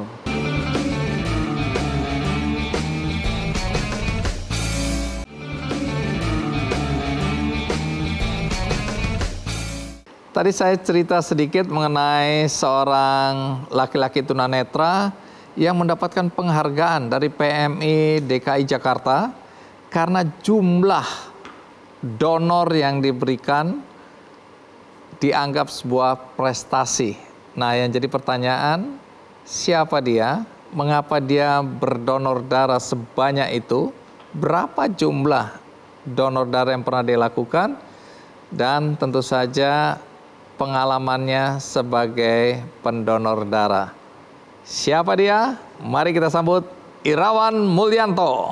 Tadi saya cerita sedikit mengenai seorang laki-laki tunanetra yang mendapatkan penghargaan dari P M I D K I Jakarta karena jumlah donor yang diberikan dianggap sebuah prestasi. Nah, yang jadi pertanyaan, siapa dia? Mengapa dia berdonor darah sebanyak itu? Berapa jumlah donor darah yang pernah dia lakukan? Dan tentu saja pengalamannya sebagai pendonor darah. Siapa dia? Mari kita sambut Irawan Mulyanto.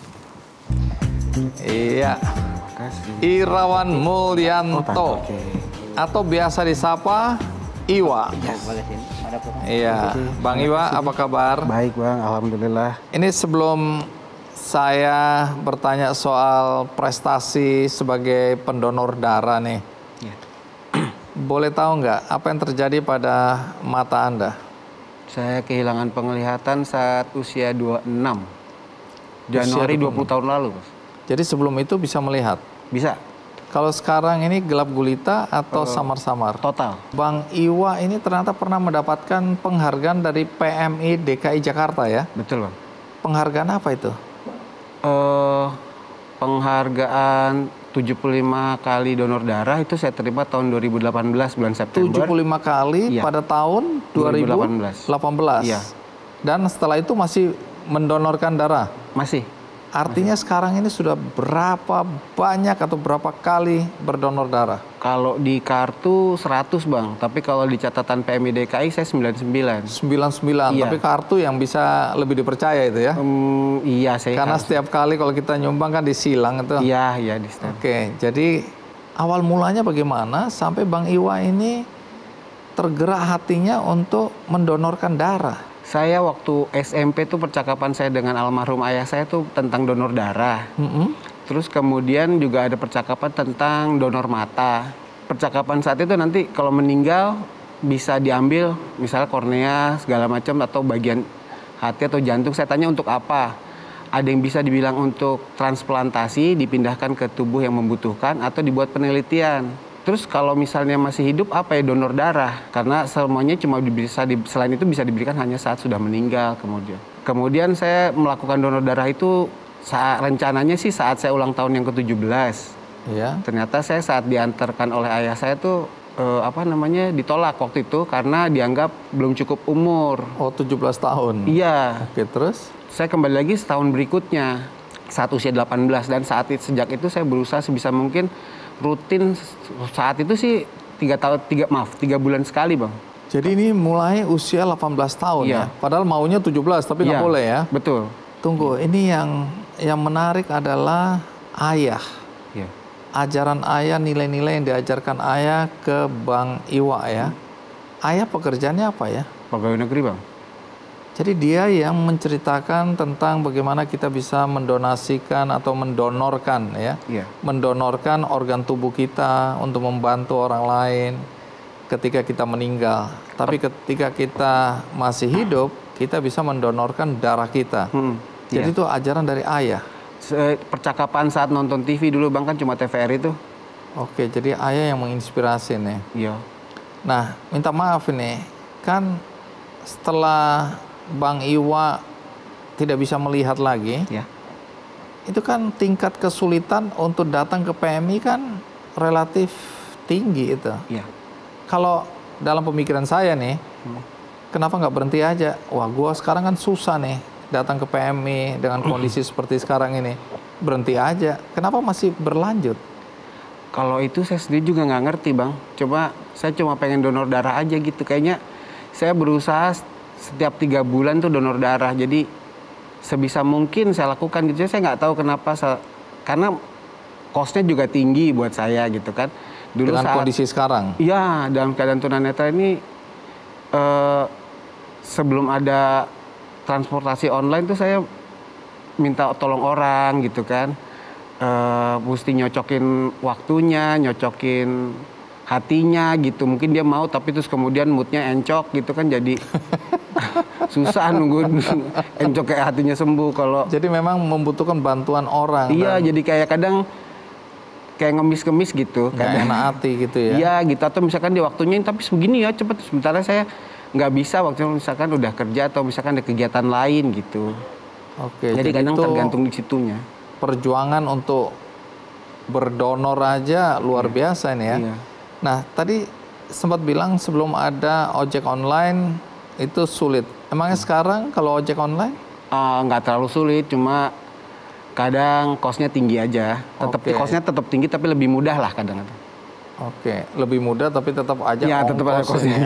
Iya. Irawan Mulyanto, atau biasa disapa Iwa. Iya, Bang Iwa, apa kabar? Baik Bang, alhamdulillah. Ini sebelum saya bertanya soal prestasi sebagai pendonor darah nih, ya. Boleh tahu nggak apa yang terjadi pada mata Anda? Saya kehilangan penglihatan saat usia dua puluh enam, Januari dua puluh tahun lalu. Jadi sebelum itu bisa melihat? Bisa. Kalau sekarang ini gelap gulita atau samar-samar? Total. Bang Iwa ini ternyata pernah mendapatkan penghargaan dari P M I D K I Jakarta ya? Betul Bang. Penghargaan apa itu? Uh, Penghargaan tujuh puluh lima kali donor darah itu saya terima tahun dua ribu delapan belas bulan September. tujuh puluh lima kali Iya. pada tahun dua ribu delapan belas. Iya. Dan setelah itu masih mendonorkan darah. Masih. Artinya sekarang ini sudah berapa banyak atau berapa kali berdonor darah? Kalau di kartu seratus Bang, tapi kalau di catatan P M I D K I saya sembilan puluh sembilan. sembilan puluh sembilan, Iya. tapi kartu yang bisa lebih dipercaya itu ya? Hmm, iya saya. Karena harus- setiap kali kalau kita nyumbang kan disilang itu. Iya, iya di stamp. Oke, jadi awal mulanya bagaimana sampai Bang Iwa ini tergerak hatinya untuk mendonorkan darah? Saya waktu S M P tuh percakapan saya dengan almarhum ayah saya tuh tentang donor darah. Mm-mm. Terus kemudian juga ada percakapan tentang donor mata. Percakapan saat itu nanti kalau meninggal bisa diambil misalnya kornea segala macam atau bagian hati atau jantung. Saya tanya untuk apa? Ada yang bisa dibilang untuk transplantasi dipindahkan ke tubuh yang membutuhkan atau dibuat penelitian. Terus kalau misalnya masih hidup apa ya donor darah? Karena semuanya cuma bisa di, selain itu bisa diberikan hanya saat sudah meninggal kemudian. Kemudian saya melakukan donor darah itu saat rencananya sih saat saya ulang tahun yang ke tujuh belas. Ya. Ternyata saya saat diantarkan oleh ayah saya tuh eh, apa namanya ditolak waktu itu karena dianggap belum cukup umur. Oh, tujuh belas tahun. Iya. Oke, terus? Saya kembali lagi setahun berikutnya saat usia delapan belas dan saat itu sejak itu saya berusaha sebisa mungkin rutin saat itu sih tiga tahun tiga maaf tiga bulan sekali Bang. Jadi ini mulai usia delapan belas tahun Iya. ya? Padahal maunya tujuh belas, tapi nggak Iya, boleh ya? Betul. Tunggu, ini yang yang menarik adalah ayah. Iya. Ajaran ayah, nilai-nilai yang diajarkan ayah ke Bang Iwa ya. Ayah pekerjaannya apa ya? Pegawai negeri Bang. Jadi dia yang menceritakan tentang bagaimana kita bisa mendonasikan atau mendonorkan ya. Iya. Mendonorkan organ tubuh kita untuk membantu orang lain ketika kita meninggal. Tapi ketika kita masih hidup, kita bisa mendonorkan darah kita. Hmm, Jadi iya. itu ajaran dari ayah. Se- Percakapan saat nonton T V dulu Bang kan cuma T V R itu. Oke, jadi ayah yang menginspirasi nih. Iya. Nah, minta maaf ini, kan setelah Bang Iwa tidak bisa melihat lagi, Ya. itu kan tingkat kesulitan untuk datang ke P M I kan relatif tinggi itu. Iya. Kalau dalam pemikiran saya nih, kenapa nggak berhenti aja? Wah, gua sekarang kan susah nih datang ke P M I dengan kondisi seperti sekarang ini. Berhenti aja. Kenapa masih berlanjut? Kalau itu saya sendiri juga nggak ngerti Bang. Coba saya cuma pengen donor darah aja gitu. Kayaknya saya berusaha setiap tiga bulan tuh donor darah. Jadi sebisa mungkin saya lakukan gitu. Saya nggak tahu kenapa. Saya, karena kosnya juga tinggi buat saya gitu kan. Dulu Dengan saat, kondisi sekarang? Iya, dalam keadaan tunanetra ini eh, sebelum ada transportasi online tuh saya minta tolong orang gitu kan. Eh, mesti nyocokin waktunya, nyocokin hatinya gitu. Mungkin dia mau tapi terus kemudian moodnya encok gitu kan jadi susah nunggu encok kayak hatinya sembuh kalau. Jadi memang membutuhkan bantuan orang. Iya, dan jadi kayak kadang kayak ngemis-ngemis gitu. nggak Kadang enak hati gitu ya. iya gitu atau misalkan di waktunya tapi segini ya cepet. Sementara saya nggak bisa waktu misalkan udah kerja atau misalkan ada kegiatan lain gitu. Oke, jadi, kadang itu tergantung di situnya. perjuangan untuk berdonor aja luar biasa ini ya. Iya. Nah, tadi sempat bilang sebelum ada ojek online itu sulit. Emangnya sekarang kalau ojek online? Ah, nggak terlalu sulit, cuma kadang kosnya tinggi aja. Tetap Oke. kosnya tetap tinggi tapi lebih mudah lah kadang-kadang. Oke, lebih mudah tapi tetap aja Iya, tetap ada ongkosnya kosnya. ya.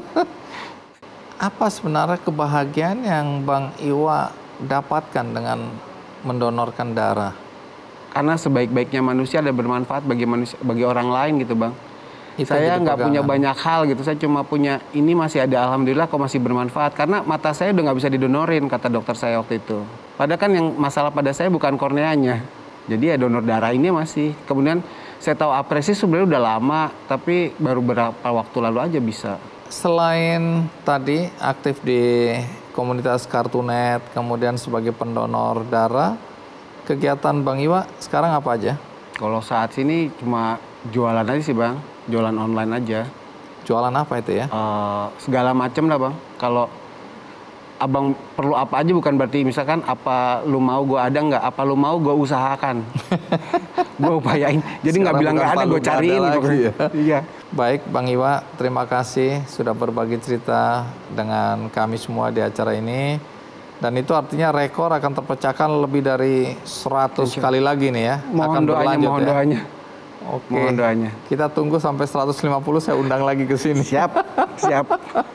Apa sebenarnya kebahagiaan yang Bang Iwa dapatkan dengan mendonorkan darah? Karena sebaik-baiknya manusia ada bermanfaat bagi manusia, bagi orang lain gitu Bang. Itu Saya jadi nggak punya pegangan. banyak hal gitu, saya cuma punya ini masih ada alhamdulillah kok masih bermanfaat. Karena mata saya udah nggak bisa didonorin kata dokter saya waktu itu. Padahal kan yang masalah pada saya bukan korneanya. Jadi ya donor darah ini masih. Kemudian saya tahu apresiasi sebenarnya udah lama, tapi baru beberapa waktu lalu aja bisa. Selain tadi aktif di komunitas Kartunet, kemudian sebagai pendonor darah, kegiatan Bang Iwa sekarang apa aja? Kalau saat sini cuma jualan aja sih Bang, jualan online aja. Jualan apa itu ya? Eh, segala macam lah Bang. Kalau abang perlu apa aja bukan berarti misalkan apa lu mau gue ada nggak, apa lu mau gue usahakan. Gue upayain. Jadi nggak bilang nggak ada, gue cariin. Ya. Iya. Baik Bang Iwa, terima kasih sudah berbagi cerita dengan kami semua di acara ini. Dan itu artinya rekor akan terpecahkan lebih dari seratus kali lagi nih ya. Mohon akan doanya, berlanjut mohon ya. doanya. Oke. Mohon doanya. Kita tunggu sampai seratus lima puluh, saya undang lagi ke sini. Siap, siap.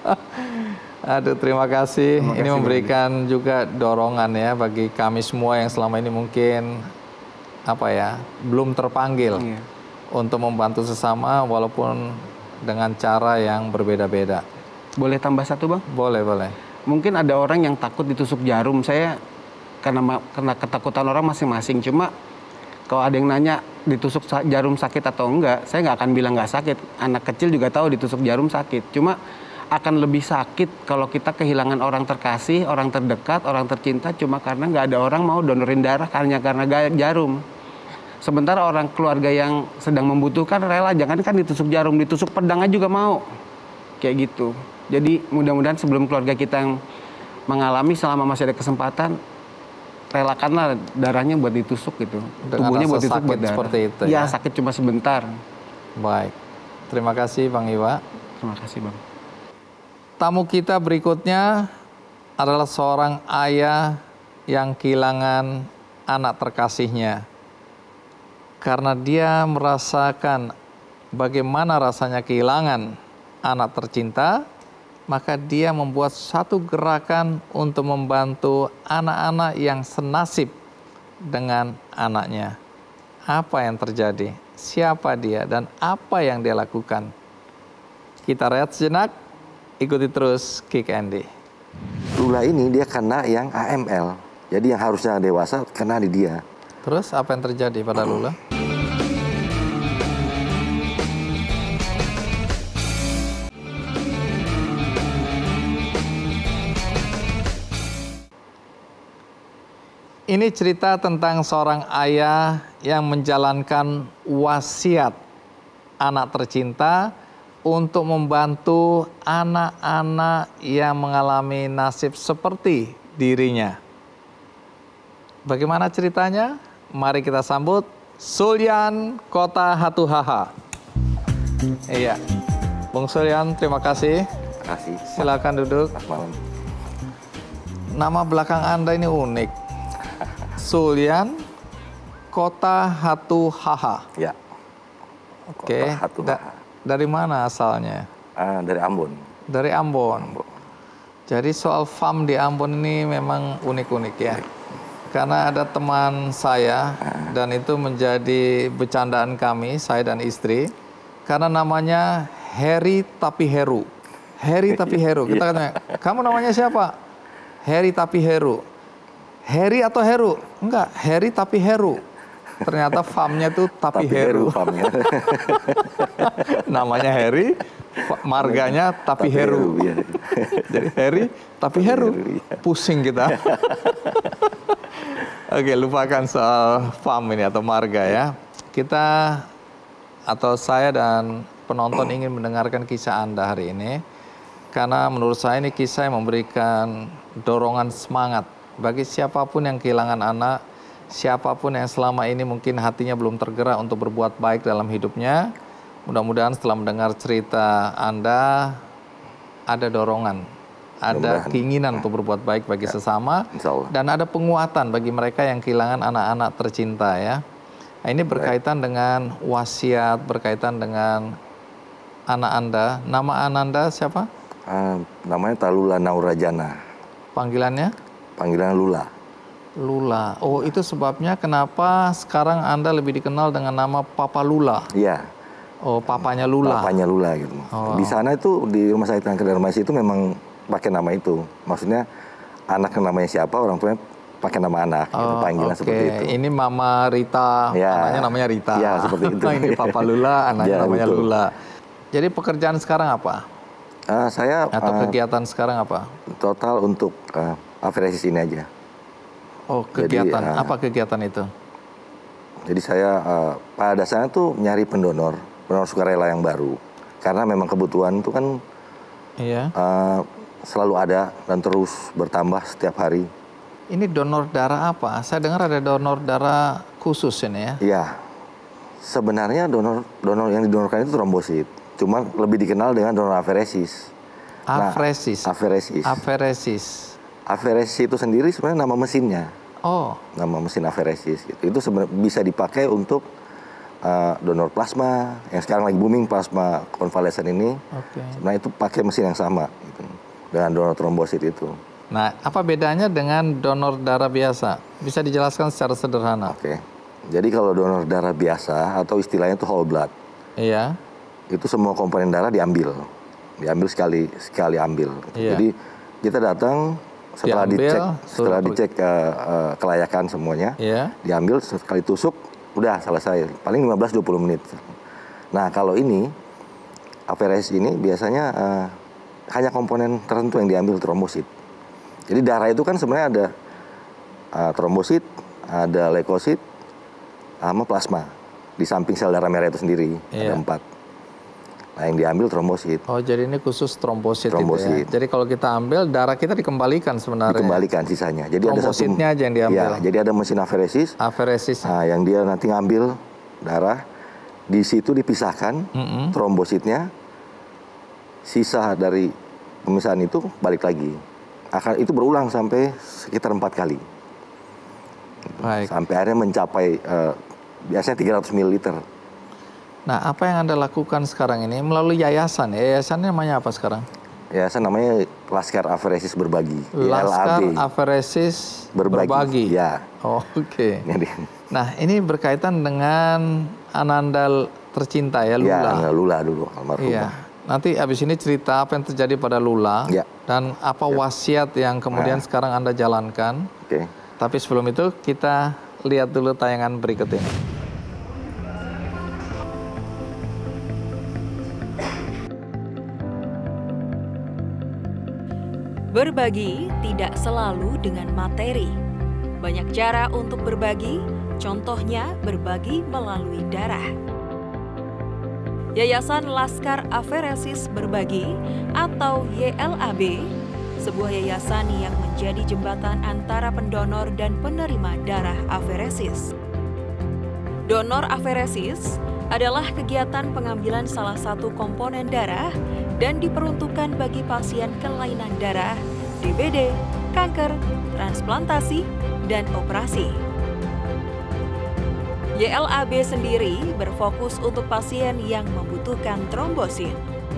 Aduh, terima kasih. Terima ini kasih, memberikan Bang. juga dorongan ya bagi kami semua yang selama ini mungkin apa ya, belum terpanggil Iya. untuk membantu sesama walaupun dengan cara yang berbeda-beda. Boleh tambah satu, Bang? Boleh, boleh. Mungkin ada orang yang takut ditusuk jarum. Saya karena karena ketakutan orang masing-masing. Cuma kalau ada yang nanya ditusuk jarum sakit atau enggak, saya nggak akan bilang nggak sakit. Anak kecil juga tahu ditusuk jarum sakit. Cuma akan lebih sakit kalau kita kehilangan orang terkasih, orang terdekat, orang tercinta cuma karena nggak ada orang mau donorin darah hanya karena jarum. Sementara orang keluarga yang sedang membutuhkan rela, jangan kan ditusuk jarum, ditusuk pedang aja juga mau. Kayak gitu. Jadi mudah-mudahan sebelum keluarga kita yang mengalami, selama masih ada kesempatan, relakanlah darahnya buat ditusuk gitu. Dengan Tubuhnya rasa buat ditusuk sakit buat darah. seperti itu ya, ya. sakit cuma sebentar. Baik. Terima kasih Bang Iwa. Terima kasih, Bang. Tamu kita berikutnya adalah seorang ayah yang kehilangan anak terkasihnya. Karena dia merasakan bagaimana rasanya kehilangan anak tercinta, maka dia membuat satu gerakan untuk membantu anak-anak yang senasib dengan anaknya. Apa yang terjadi? Siapa dia dan apa yang dia lakukan? Kita rehat sejenak, ikuti terus Kick Andy. Lula ini dia kena yang A M L, jadi yang harusnya dewasa kena di dia. Terus apa yang terjadi pada Lula? Ini cerita tentang seorang ayah yang menjalankan wasiat anak tercinta untuk membantu anak-anak yang mengalami nasib seperti dirinya. Bagaimana ceritanya? Mari kita sambut Sulyan Kota Hatuhaha. Iya, Bung Sulyan, terima kasih. Terima kasih. Silakan duduk. Selamat malam. Nama belakang Anda ini unik. Sulyan Kota Hatuhaha. Ya. Oke. Kota Hatuhaha. Da- dari mana asalnya? Ah, dari Ambon. Dari Ambon. Ambon. Jadi soal farm di Ambon ini memang unik-unik ya. Karena ada teman saya dan itu menjadi bercandaan kami, saya dan istri. Karena namanya Heri tapi Heru. Heri tapi Heru. Kita katanya, kamu namanya siapa? Heri tapi Heru. Heri atau Heru? Enggak, Heri tapi Heru. Ternyata farmnya tuh tapi, Tapi Heru. Heru farmnya. Namanya Heri, marganya tapi, Tapi Heru. Heru, iya. Jadi Heri tapi Heru. Heru, iya. Pusing kita. Oke, lupakan soal farm ini atau marga ya. Kita atau saya dan penonton ingin mendengarkan kisah Anda hari ini. Karena menurut saya ini kisah yang memberikan dorongan semangat bagi siapapun yang kehilangan anak, siapapun yang selama ini mungkin hatinya belum tergerak untuk berbuat baik dalam hidupnya. Mudah-mudahan setelah mendengar cerita Anda, ada dorongan, ada Mudah-mudahan. keinginan untuk berbuat baik bagi sesama, Insya Allah. dan ada penguatan bagi mereka yang kehilangan anak-anak tercinta ya. Nah, ini berkaitan dengan wasiat, berkaitan dengan anak Anda. Nama anak Anda siapa? Ah, namanya Talula Naurajana. Panggilannya? Panggilan Lula. Lula. Oh, itu sebabnya kenapa sekarang Anda lebih dikenal dengan nama Papa Lula. Iya. Oh, papanya Lula. Papanya Lula gitu. Oh. Di sana itu di rumah sakit kanker Darmais itu memang pakai nama itu. Maksudnya anak yang namanya siapa, orang tuanya pakai nama anak. Gitu, Oh, panggilan oke. seperti itu. Ini Mama Rita, Ya. anaknya namanya Rita. Ya, seperti itu. Ini Papa Lula, anaknya Ya, namanya betul. Lula. Jadi pekerjaan sekarang apa? Ah, saya Atau ah, kegiatan sekarang apa? total untuk uh, afresis ini aja. Oh, Jadi, kegiatan. ah, apa kegiatan itu? Jadi saya uh, pada dasarnya tuh nyari pendonor, pendonor sukarela yang baru. Karena memang kebutuhan itu kan Iya. uh, selalu ada dan terus bertambah setiap hari. Ini donor darah apa? Saya dengar ada donor darah khusus ini ya? Iya, sebenarnya donor donor yang didonorkan itu trombosit, cuman lebih dikenal dengan donor aferesis. Aferesis. Nah, aferesis. Aferesis. Aferesis itu sendiri sebenarnya nama mesinnya. Oh. Nama mesin aferesis. Gitu. Itu sebenarnya bisa dipakai untuk uh, donor plasma yang sekarang lagi booming, plasma konvalesen ini. Oke. Sebenarnya itu pakai mesin yang sama gitu, dengan donor trombosit itu. Nah, apa bedanya dengan donor darah biasa? Bisa dijelaskan secara sederhana? Oke. Jadi kalau donor darah biasa atau istilahnya itu whole blood. Iya. Itu semua komponen darah diambil. Diambil sekali sekali ambil. Iya. Jadi kita datang setelah Diambil, dicek setelah suruh- dicek uh, uh, kelayakan semuanya, Iya. diambil sekali tusuk, udah selesai. Paling lima belas sampai dua puluh menit. Nah, kalau ini aferesis ini biasanya uh, hanya komponen tertentu yang diambil trombosit. Jadi darah itu kan sebenarnya ada uh, trombosit, ada leukosit, sama plasma. Di samping sel darah merah itu sendiri, Iya. ada empat. Nah, yang diambil trombosit. Oh, jadi ini khusus trombosit, Trombosit. itu ya? Jadi kalau kita ambil, darah kita dikembalikan sebenarnya? Dikembalikan sisanya. Jadi ada satu, Trombositnya aja yang diambil? Ya, jadi ada mesin aferesis. Aferesis. Nah, yang dia nanti ngambil darah, di situ dipisahkan Mm-mm. trombositnya, sisa dari pemisahan itu balik lagi. Akan itu berulang sampai sekitar empat kali. Baik. Sampai akhirnya mencapai uh, biasanya tiga ratus mililiter. Nah, apa yang Anda lakukan sekarang ini melalui yayasan? Yayasannya namanya apa sekarang? Yayasan namanya Laskar Aferesis Berbagi. Laskar Y L A B. Aferesis Berbagi. Berbagi. Ya. Oh, Oke. Jadi, Nah, ini berkaitan dengan Ananda tercinta ya, Lula. ya, Lula dulu almarhumah. Iya. Nanti abis ini cerita apa yang terjadi pada Lula Ya. dan apa wasiat yang kemudian Nah. sekarang Anda jalankan. Oke. Tapi sebelum itu kita lihat dulu tayangan berikut ini. Berbagi tidak selalu dengan materi. Banyak cara untuk berbagi, contohnya berbagi melalui darah. Yayasan Laskar Aferesis Berbagi atau Y L A B, sebuah yayasan yang menjadi jembatan antara pendonor dan penerima darah aferesis. Donor aferesis adalah kegiatan pengambilan salah satu komponen darah dan diperuntukkan bagi pasien kelainan darah, D B D, kanker, transplantasi, dan operasi. Y L A B sendiri berfokus untuk pasien yang membutuhkan trombosit.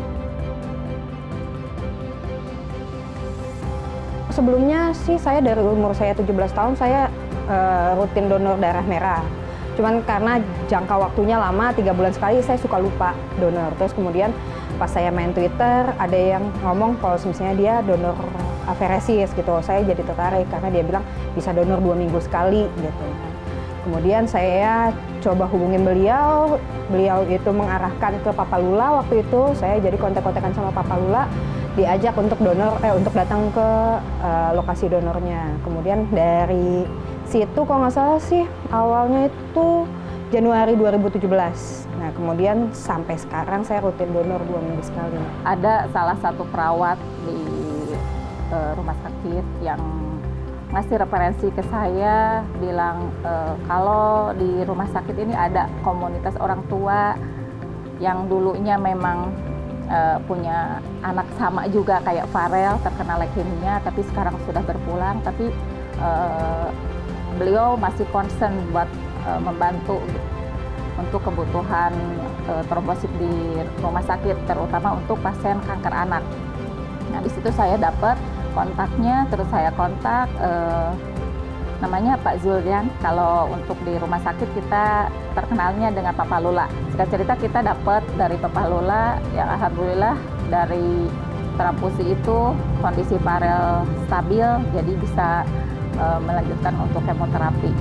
Sebelumnya sih saya dari umur saya tujuh belas tahun saya uh, rutin donor darah merah. Cuman karena jangka waktunya lama, tiga bulan sekali, saya suka lupa donor. Terus kemudian pas saya main Twitter, ada yang ngomong kalau misalnya dia donor aferesis gitu. Saya jadi tertarik karena dia bilang bisa donor dua minggu sekali gitu. Kemudian saya coba hubungin beliau, beliau itu mengarahkan ke Papa Lula waktu itu. Saya jadi kontak-kontakan sama Papa Lula, diajak untuk donor, eh untuk datang ke uh, lokasi donornya. Kemudian dari situ kalau nggak salah sih awalnya itu Januari dua ribu tujuh belas. Nah kemudian sampai sekarang saya rutin donor dua minggu sekali. Ada salah satu perawat di uh, rumah sakit yang ngasih referensi ke saya, bilang uh, kalau di rumah sakit ini ada komunitas orang tua yang dulunya memang uh, punya anak sama juga kayak Farel, terkena leukemia, tapi sekarang sudah berpulang, tapi uh, beliau masih concern buat uh, membantu untuk kebutuhan uh, trombosit di rumah sakit, terutama untuk pasien kanker anak. Nah, di situ saya dapat kontaknya, terus saya kontak uh, namanya Pak Zulyan. Kalau untuk di rumah sakit kita terkenalnya dengan Papa Lula. Singkat cerita kita dapat dari Papa Lula, yang alhamdulillah dari transfusi itu kondisi Farel stabil, jadi bisa uh, melanjutkan untuk kemoterapi.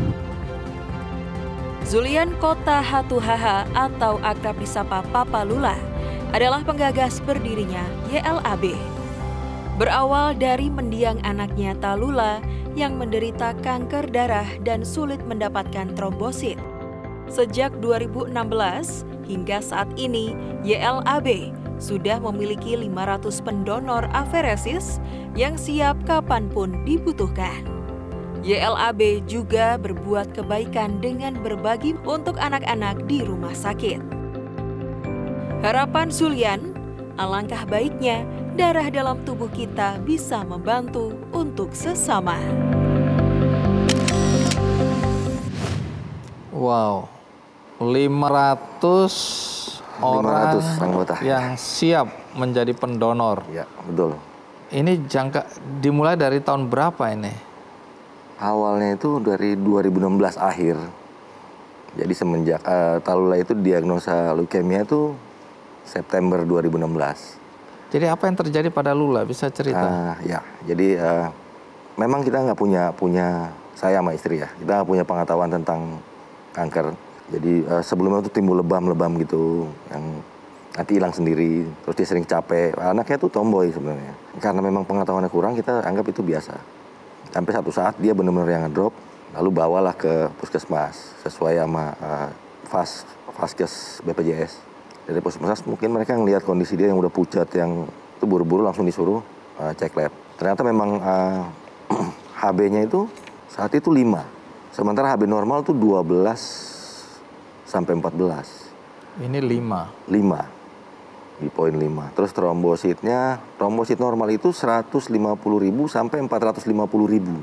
Zulian Kota Hatuhaha atau akrab disapa Papa Lula adalah penggagas berdirinya Y L A B. Berawal dari mendiang anaknya Talula yang menderita kanker darah dan sulit mendapatkan trombosit. Sejak dua ribu enam belas hingga saat ini, Y L A B sudah memiliki lima ratus pendonor aferesis yang siap kapanpun dibutuhkan. Y L A B juga berbuat kebaikan dengan berbagi untuk anak-anak di rumah sakit. Harapan Zulian, alangkah baiknya darah dalam tubuh kita bisa membantu untuk sesama. Wow, lima ratus orang anggota yang siap menjadi pendonor. Ya, betul. Ini jangka dimulai dari tahun berapa ini? Awalnya itu dari dua ribu enam belas akhir. Jadi semenjak uh, Talula itu diagnosa leukemia itu September dua ribu enam belas. Jadi apa yang terjadi pada Lula? Bisa cerita? Uh, ya, jadi uh, memang kita nggak punya punya saya sama istri ya. Kita nggak punya pengetahuan tentang kanker. Jadi uh, sebelumnya itu timbul lebam-lebam gitu yang nanti hilang sendiri. Terus dia sering capek. Anaknya tuh tomboy sebenarnya. Karena memang pengetahuannya kurang, kita anggap itu biasa. Sampai satu saat dia benar-benar yang ngedrop, lalu bawalah ke puskesmas sesuai sama uh, Fas Faskes B P J S. Dari puskesmas mungkin mereka ngelihat kondisi dia yang udah pucat, yang itu buru-buru langsung disuruh uh, cek lab. Ternyata memang uh, H B-nya itu saat itu lima. Sementara H B normal tuh dua belas sampai empat belas. Ini lima. lima. Di poin lima. Terus trombositnya, trombosit normal itu seratus lima puluh ribu sampai empat ratus lima puluh ribu.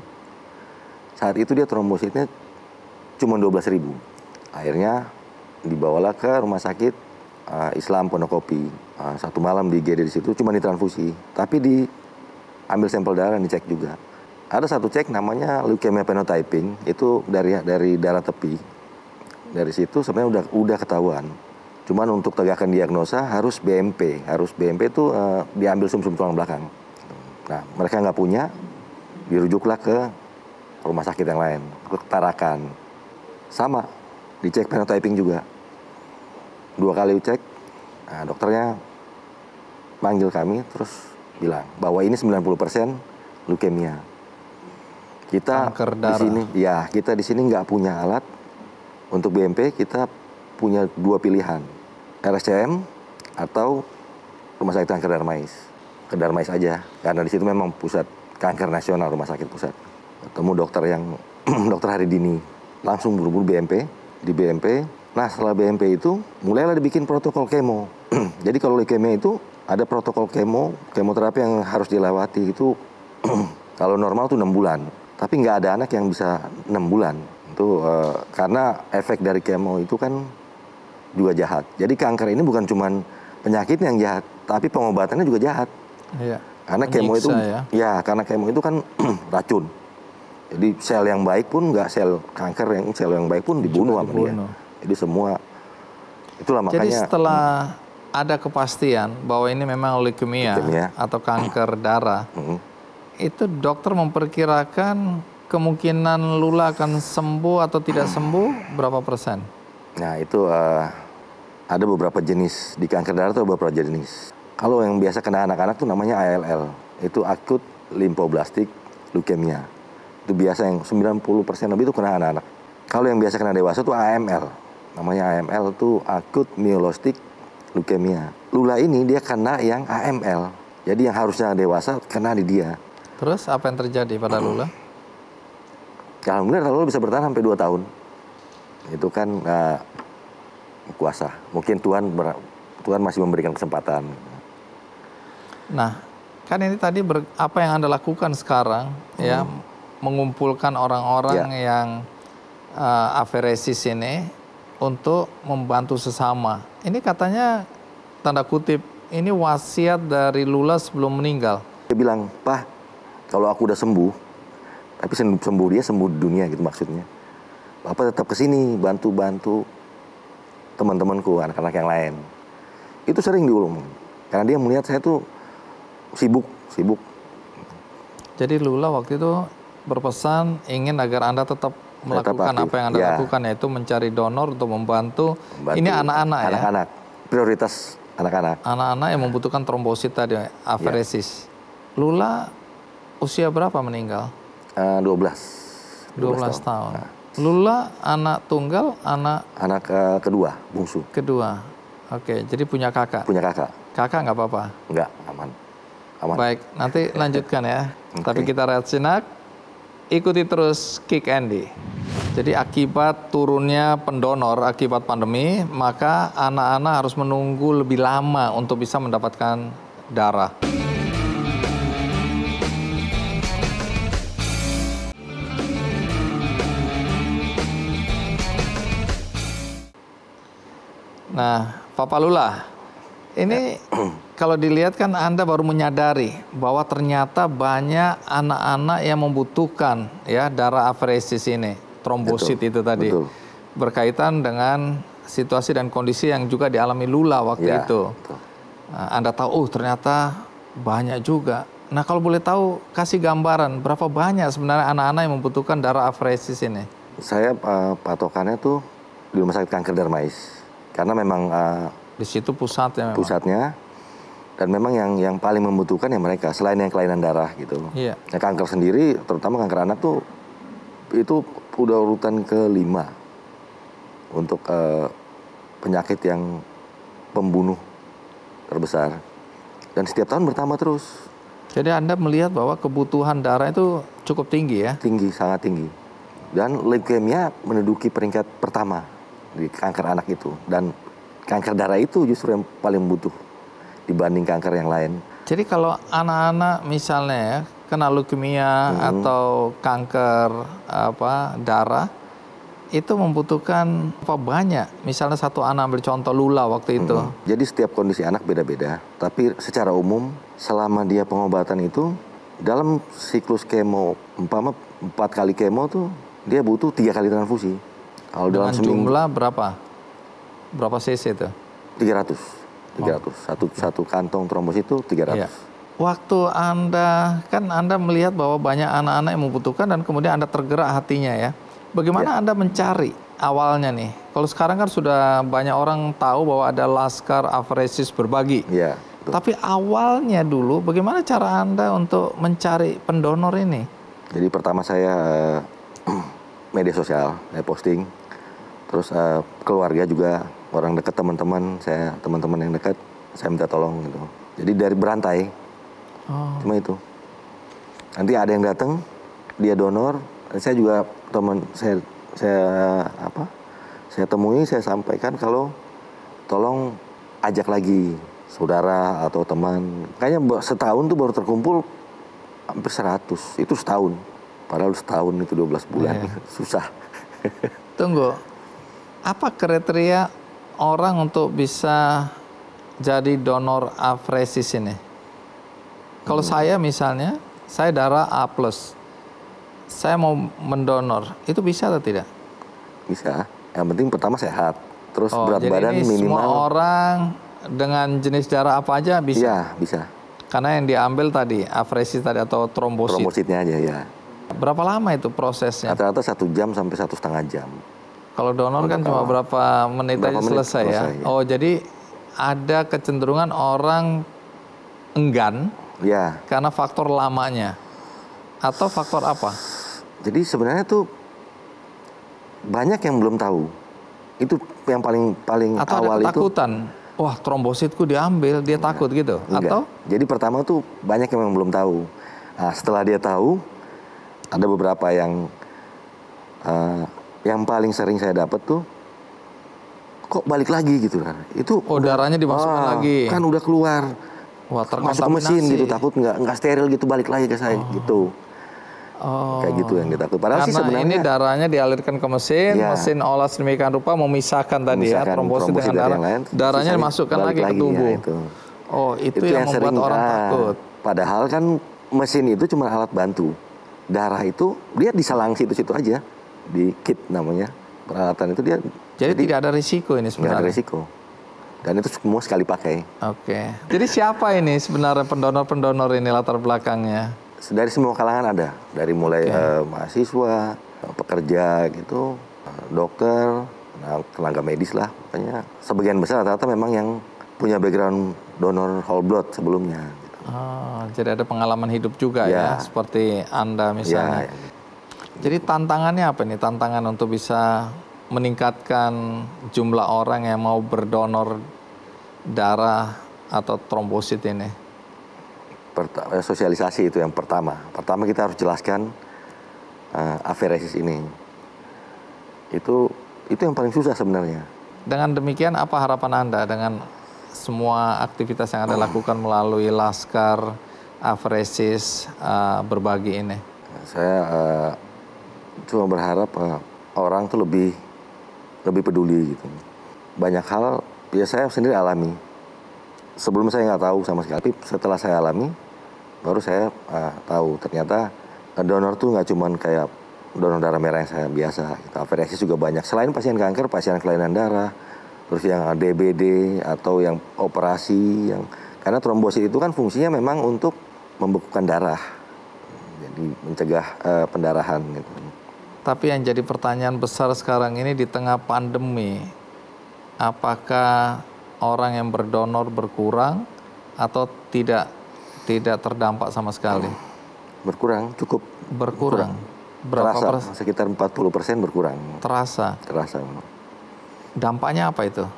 Saat itu dia trombositnya cuma dua belas ribu. Akhirnya dibawalah ke rumah sakit uh, Islam Pondokopi. Uh, satu malam di I G D di situ cuma ditransfusi. Tapi diambil sampel darah, dicek juga. Ada satu cek namanya leukemia phenotyping, itu dari dari darah tepi. Dari situ sebenarnya udah udah ketahuan. Cuman untuk tegakkan diagnosa harus B M P, harus B M P itu uh, diambil sumsum tulang belakang. Nah, mereka nggak punya, dirujuklah ke rumah sakit yang lain, ke Tarakan. Sama, dicek phenotyping juga. Dua kali cek, nah, dokternya panggil kami terus bilang bahwa ini sembilan puluh persen leukemia. Kita di sini, ya kita di sini nggak punya alat untuk B M P. Kita punya dua pilihan, R S C M atau Rumah Sakit Kanker Darmais. Ke Darmais aja, karena di situ memang pusat kanker nasional, rumah sakit pusat. Ketemu dokter yang dokter Hari Dini, langsung buru-buru B M P, di B M P. Nah setelah B M P itu mulailah dibikin protokol kemo. Jadi kalau leukemia itu ada protokol kemo, kemoterapi yang harus dilewati itu kalau normal tuh enam bulan. Tapi nggak ada anak yang bisa enam bulan. Itu uh, karena efek dari kemo itu kan juga jahat. Jadi kanker ini bukan cuma penyakit yang jahat, tapi pengobatannya juga jahat. Iya. Karena kemo itu, ya. ya karena kemo itu kan racun. Jadi sel yang baik pun nggak, sel kanker yang sel yang baik pun dibunuh sama dia. Jadi semua itulah makanya. Jadi setelah hmm, ada kepastian bahwa ini memang leukemia, leukemia. atau kanker darah. Hmm. Itu dokter memperkirakan kemungkinan Lula akan sembuh atau tidak sembuh berapa persen? Nah itu uh, ada beberapa jenis di kanker darah, itu beberapa jenis. Kalau yang biasa kena anak-anak tuh namanya A L L, itu akut lymphoblastic leukemia. Itu biasa yang sembilan puluh persen lebih itu kena anak-anak. Kalau yang biasa kena dewasa tuh A M L, namanya A M L tuh akut myelocytic leukemia. Lula ini dia kena yang A M L, jadi yang harusnya dewasa kena di dia. Terus apa yang terjadi pada Lula? Alhamdulillah Lula bisa bertahan sampai dua tahun. Itu kan uh, kuasa. Mungkin Tuhan ber, Tuhan masih memberikan kesempatan. Nah, kan ini tadi ber, apa yang Anda lakukan sekarang hmm. ya, mengumpulkan orang-orang ya. yang uh, aferesis ini untuk membantu sesama. Ini katanya tanda kutip ini wasiat dari Lula sebelum meninggal. Dia bilang, "Pak, kalau aku udah sembuh, tapi sembuh dia sembuh di dunia gitu maksudnya. Bapak tetap kesini bantu-bantu teman-temanku, anak-anak yang lain." Itu sering diulang, karena dia melihat saya tuh sibuk, sibuk. Jadi Lula waktu itu berpesan ingin agar Anda tetap melakukan tetap apa yang Anda ya. lakukan, yaitu mencari donor untuk membantu. membantu ini anak-anak ya? Anak-anak, prioritas anak-anak. Anak-anak yang membutuhkan trombosit tadi, aferesis. Ya. Lula usia berapa meninggal? Uh, dua belas. dua belas tahun. Nah. Lula anak tunggal, anak Anak uh, kedua, bungsu. kedua. Oke, jadi punya kakak. Punya kakak. Kakak nggak apa-apa. Enggak, aman. Aman. Baik, nanti lanjutkan ya. Oke. Tapi kita rehat sejenak. Ikuti terus Kick Andy. Jadi akibat turunnya pendonor akibat pandemi, maka anak-anak harus menunggu lebih lama untuk bisa mendapatkan darah. Nah, Papa Lula, ini kalau dilihat kan Anda baru menyadari bahwa ternyata banyak anak-anak yang membutuhkan ya darah aferesis ini, trombosit Betul, itu tadi. betul. Berkaitan dengan situasi dan kondisi yang juga dialami Lula waktu Ya, itu. betul. Nah, Anda tahu, oh ternyata banyak juga. Nah, kalau boleh tahu, kasih gambaran berapa banyak sebenarnya anak-anak yang membutuhkan darah aferesis ini? Saya uh, patokannya tuh di Rumah Sakit Kanker Darmais. Karena memang uh, Di situ pusatnya memang. pusatnya, dan memang yang yang paling membutuhkan ya mereka, selain yang kelainan darah gitu. Iya. Nah, kanker sendiri, terutama kanker anak tuh, itu udah urutan kelima untuk uh, penyakit yang pembunuh terbesar. Dan setiap tahun bertambah terus. Jadi Anda melihat bahwa kebutuhan darah itu cukup tinggi ya? Tinggi, sangat tinggi. Dan leukemia menduduki peringkat pertama di kanker anak itu. Dan kanker darah itu justru yang paling butuh dibanding kanker yang lain. Jadi kalau anak-anak misalnya ya kena leukemia Hmm. atau kanker apa darah, itu membutuhkan apa banyak? Misalnya satu anak, ambil contoh Lula waktu itu. Hmm. Jadi setiap kondisi anak beda-beda. Tapi secara umum selama dia pengobatan itu, dalam siklus kemo, umpama empat kali kemo tuh dia butuh tiga kali transfusi. Kalau dalam Dengan seminggu jumlah berapa? Berapa cc itu? tiga ratus. tiga ratus. Satu satu kantong trombosit itu tiga ratus. Iya. Waktu Anda, kan Anda melihat bahwa banyak anak-anak yang membutuhkan dan kemudian Anda tergerak hatinya ya. Bagaimana Ya. Anda mencari awalnya nih? Kalau sekarang kan sudah banyak orang tahu bahwa ada Laskar Aferesis Berbagi. Iya. betul. Tapi awalnya dulu, bagaimana cara Anda untuk mencari pendonor ini? Jadi pertama saya eh, media sosial, saya posting. Terus eh, keluarga juga, orang dekat, teman-teman, saya teman-teman yang dekat, saya minta tolong gitu. Jadi dari berantai, Oh. cuma itu. Nanti ada yang datang, dia donor, dan saya juga teman saya saya apa? Saya temui, saya sampaikan kalau tolong ajak lagi saudara atau teman. Kayaknya setahun tuh baru terkumpul hampir seratus. Itu setahun. Padahal setahun itu dua belas bulan. Iya. Susah. Tunggu, apa kriteria orang untuk bisa jadi donor aferesis ini? Kalau Hmm. saya misalnya, saya darah A plus, saya mau mendonor, itu bisa atau tidak? Bisa. Yang penting pertama sehat. Terus Oh, berat jadi badan ini minimal. semua orang dengan jenis darah apa aja bisa? Iya, bisa. Karena yang diambil tadi, aferesis tadi atau trombosit. Trombositnya aja ya. Berapa lama itu prosesnya? Rata-rata satu jam sampai satu setengah jam. Kalau donor kan cuma Kalau- berapa menit berapa aja menit selesai, ya? selesai, ya. Oh, jadi ada kecenderungan orang enggan Ya. karena faktor lamanya. Atau faktor apa? Jadi sebenarnya tuh banyak yang belum tahu. Itu yang paling paling Atau awal ada itu. ketakutan? Wah, trombositku diambil, dia takut gitu? Enggak. Atau? Jadi pertama tuh banyak yang belum tahu. Nah, setelah dia tahu, ada beberapa yang eh, yang paling sering saya dapat tuh, kok balik lagi gitu kan? Itu Oh, darahnya dimasukkan ah, lagi. kan udah keluar, Wah, masuk ke mesin terkontaminasi. gitu, takut nggak nggak steril gitu, balik lagi ke saya gitu. Oh. Kayak gitu yang ditakut. Padahal Karena sih sebenarnya ini darahnya dialirkan ke mesin, Ya. mesin olah sedemikian rupa memisahkan tadi ya memisahkan trombosit trombosit dengan dari darah. yang lain, Darahnya sisanya dimasukkan balik lagi ke lagi, tubuh. ya, itu. Oh, itu, yang, membuat sering, orang ah, takut. Padahal kan mesin itu cuma alat bantu. Darah itu dia diselang situ-situ aja, di kit namanya. Peralatan itu dia. Jadi, tidak ada risiko ini nggak sebenarnya. ada risiko. Dan itu semua sekali pakai. Oke. Jadi siapa ini sebenarnya pendonor-pendonor ini latar belakangnya? Dari semua kalangan ada, dari mulai Oke. eh, mahasiswa, pekerja gitu, eh, dokter, nah, tenaga medis lah, pokoknya sebagian besar rata-rata memang yang punya background donor whole blood sebelumnya. Gitu. Oh, jadi ada pengalaman hidup juga ya, Ya. seperti Anda misalnya. Ya, ya. Jadi tantangannya apa nih? Tantangan untuk bisa meningkatkan jumlah orang yang mau berdonor darah atau trombosit ini? Perta- sosialisasi itu yang pertama. Pertama kita harus jelaskan uh, aferesis ini. Itu itu yang paling susah sebenarnya. Dengan demikian apa harapan Anda dengan semua aktivitas yang Anda lakukan melalui Laskar Aferesis uh, berbagi ini? Saya uh, cuma berharap uh, orang tuh lebih lebih peduli gitu. Banyak hal ya saya sendiri alami. Sebelum saya nggak tahu sama sekali, tapi setelah saya alami, baru saya uh, tahu ternyata uh, donor tuh nggak cuman kayak donor darah merah yang saya biasa. Gitu. Aferesis juga banyak. Selain pasien kanker, pasien kelainan darah, terus yang D B D atau yang operasi, yang karena trombosit itu kan fungsinya memang untuk membekukan darah, jadi mencegah uh, pendarahan. Gitu. Tapi yang jadi pertanyaan besar sekarang ini di tengah pandemi, apakah orang yang berdonor berkurang atau tidak tidak terdampak sama sekali? Berkurang, cukup. Berkurang. Berkurang. Berapa Terasa, persen? sekitar empat puluh persen berkurang. Terasa. Terasa. Dampaknya apa itu?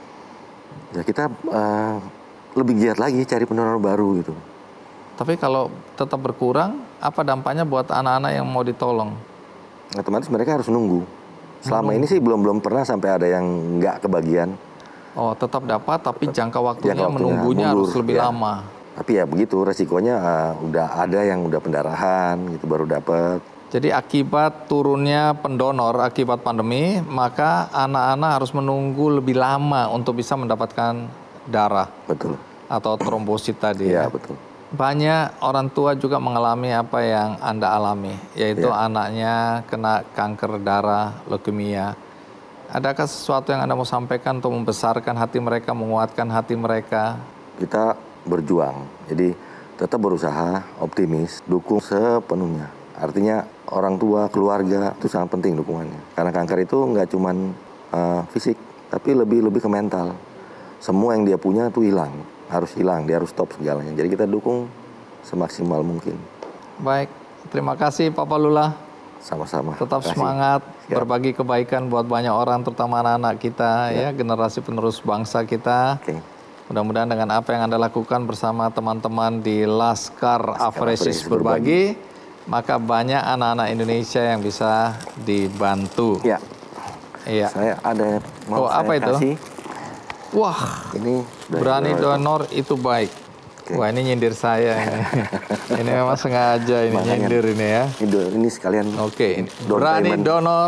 Ya kita uh, lebih giat lagi cari pendonor baru gitu. Tapi kalau tetap berkurang, apa dampaknya buat anak-anak yang mau ditolong? Otomatis mereka harus nunggu. Selama Menunggu. ini sih belum belum pernah sampai ada yang nggak kebagian. Oh, tetap dapat, tapi jangka waktunya, Jangka waktunya menunggunya mundur, harus lebih ya. lama. Tapi ya begitu, resikonya uh, udah ada yang udah pendarahan gitu baru dapat. Jadi akibat turunnya pendonor akibat pandemi, maka anak-anak harus menunggu lebih lama untuk bisa mendapatkan darah. Betul. Atau trombosit tadi. Iya, betul. Banyak orang tua juga mengalami apa yang Anda alami, yaitu Ya. anaknya kena kanker darah, leukemia. Adakah sesuatu yang Anda mau sampaikan untuk membesarkan hati mereka, menguatkan hati mereka? Kita berjuang, jadi tetap berusaha, optimis, dukung sepenuhnya. Artinya orang tua, keluarga itu sangat penting dukungannya. Karena kanker itu nggak cuman uh, fisik, tapi lebih lebih ke mental. Semua yang dia punya itu hilang, harus hilang, dia harus stop segalanya. Jadi kita dukung semaksimal mungkin. Baik, terima kasih Papa Lula. Sama-sama. Tetap Terima kasih. semangat, Siap. berbagi kebaikan buat banyak orang, terutama anak-anak kita, ya, generasi penerus bangsa kita. Oke. Mudah-mudahan dengan apa yang Anda lakukan bersama teman-teman di Laskar Aferesis Aferesis Berbagi, maka banyak anak-anak Indonesia yang bisa dibantu. Ya. Iya. Saya ada mau Oh, apa saya itu? kasih. Wah, Ini dari berani donor. donor itu baik. Oke. Wah, ini nyindir saya ini. Ini memang sengaja ini Makanya. nyindir ini ya. Ini, do- ini sekalian. Oke, ini down berani payment. donor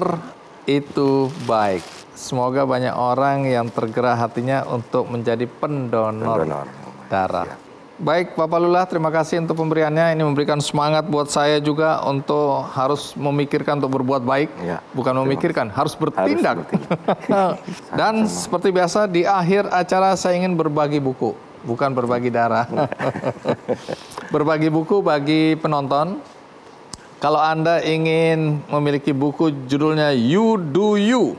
itu baik. Semoga banyak orang yang tergerak hatinya untuk menjadi pendonor Pendonor. darah. Baik, Bapak Lula, terima kasih untuk pemberiannya. Ini memberikan semangat buat saya juga untuk harus memikirkan untuk berbuat baik. Ya, Bukan terima memikirkan, harus bertindak. bertindak. Dan seperti biasa, di akhir acara saya ingin berbagi buku. Bukan berbagi darah. Berbagi buku bagi penonton. Kalau Anda ingin memiliki buku judulnya You Do You,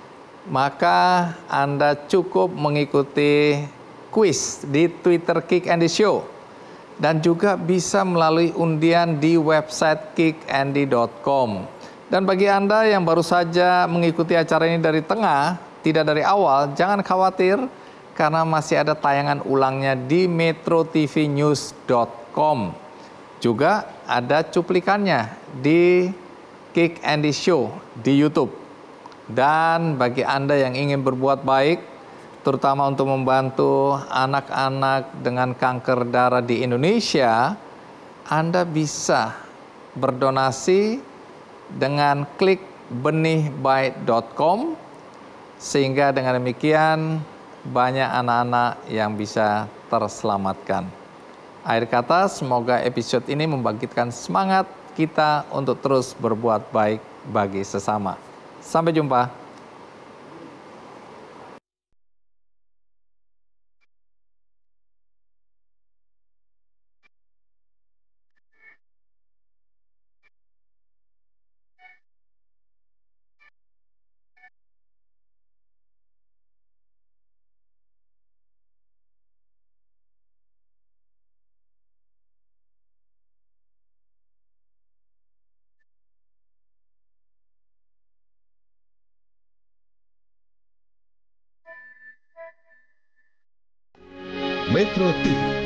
maka Anda cukup mengikuti kuis di Twitter Kick Andy Show. Dan juga bisa melalui undian di website kick andy dot com. Dan bagi Anda yang baru saja mengikuti acara ini dari tengah, tidak dari awal, jangan khawatir. Karena masih ada tayangan ulangnya di metro t v news dot com. Juga ada cuplikannya di Kick Andy Show di YouTube. Dan bagi Anda yang ingin berbuat baik, terutama untuk membantu anak-anak dengan kanker darah di Indonesia, Anda bisa berdonasi dengan klik benih baik dot com, sehingga dengan demikian banyak anak-anak yang bisa terselamatkan. Akhir kata, semoga episode ini membangkitkan semangat kita untuk terus berbuat baik bagi sesama. Sampai jumpa. Metro T V.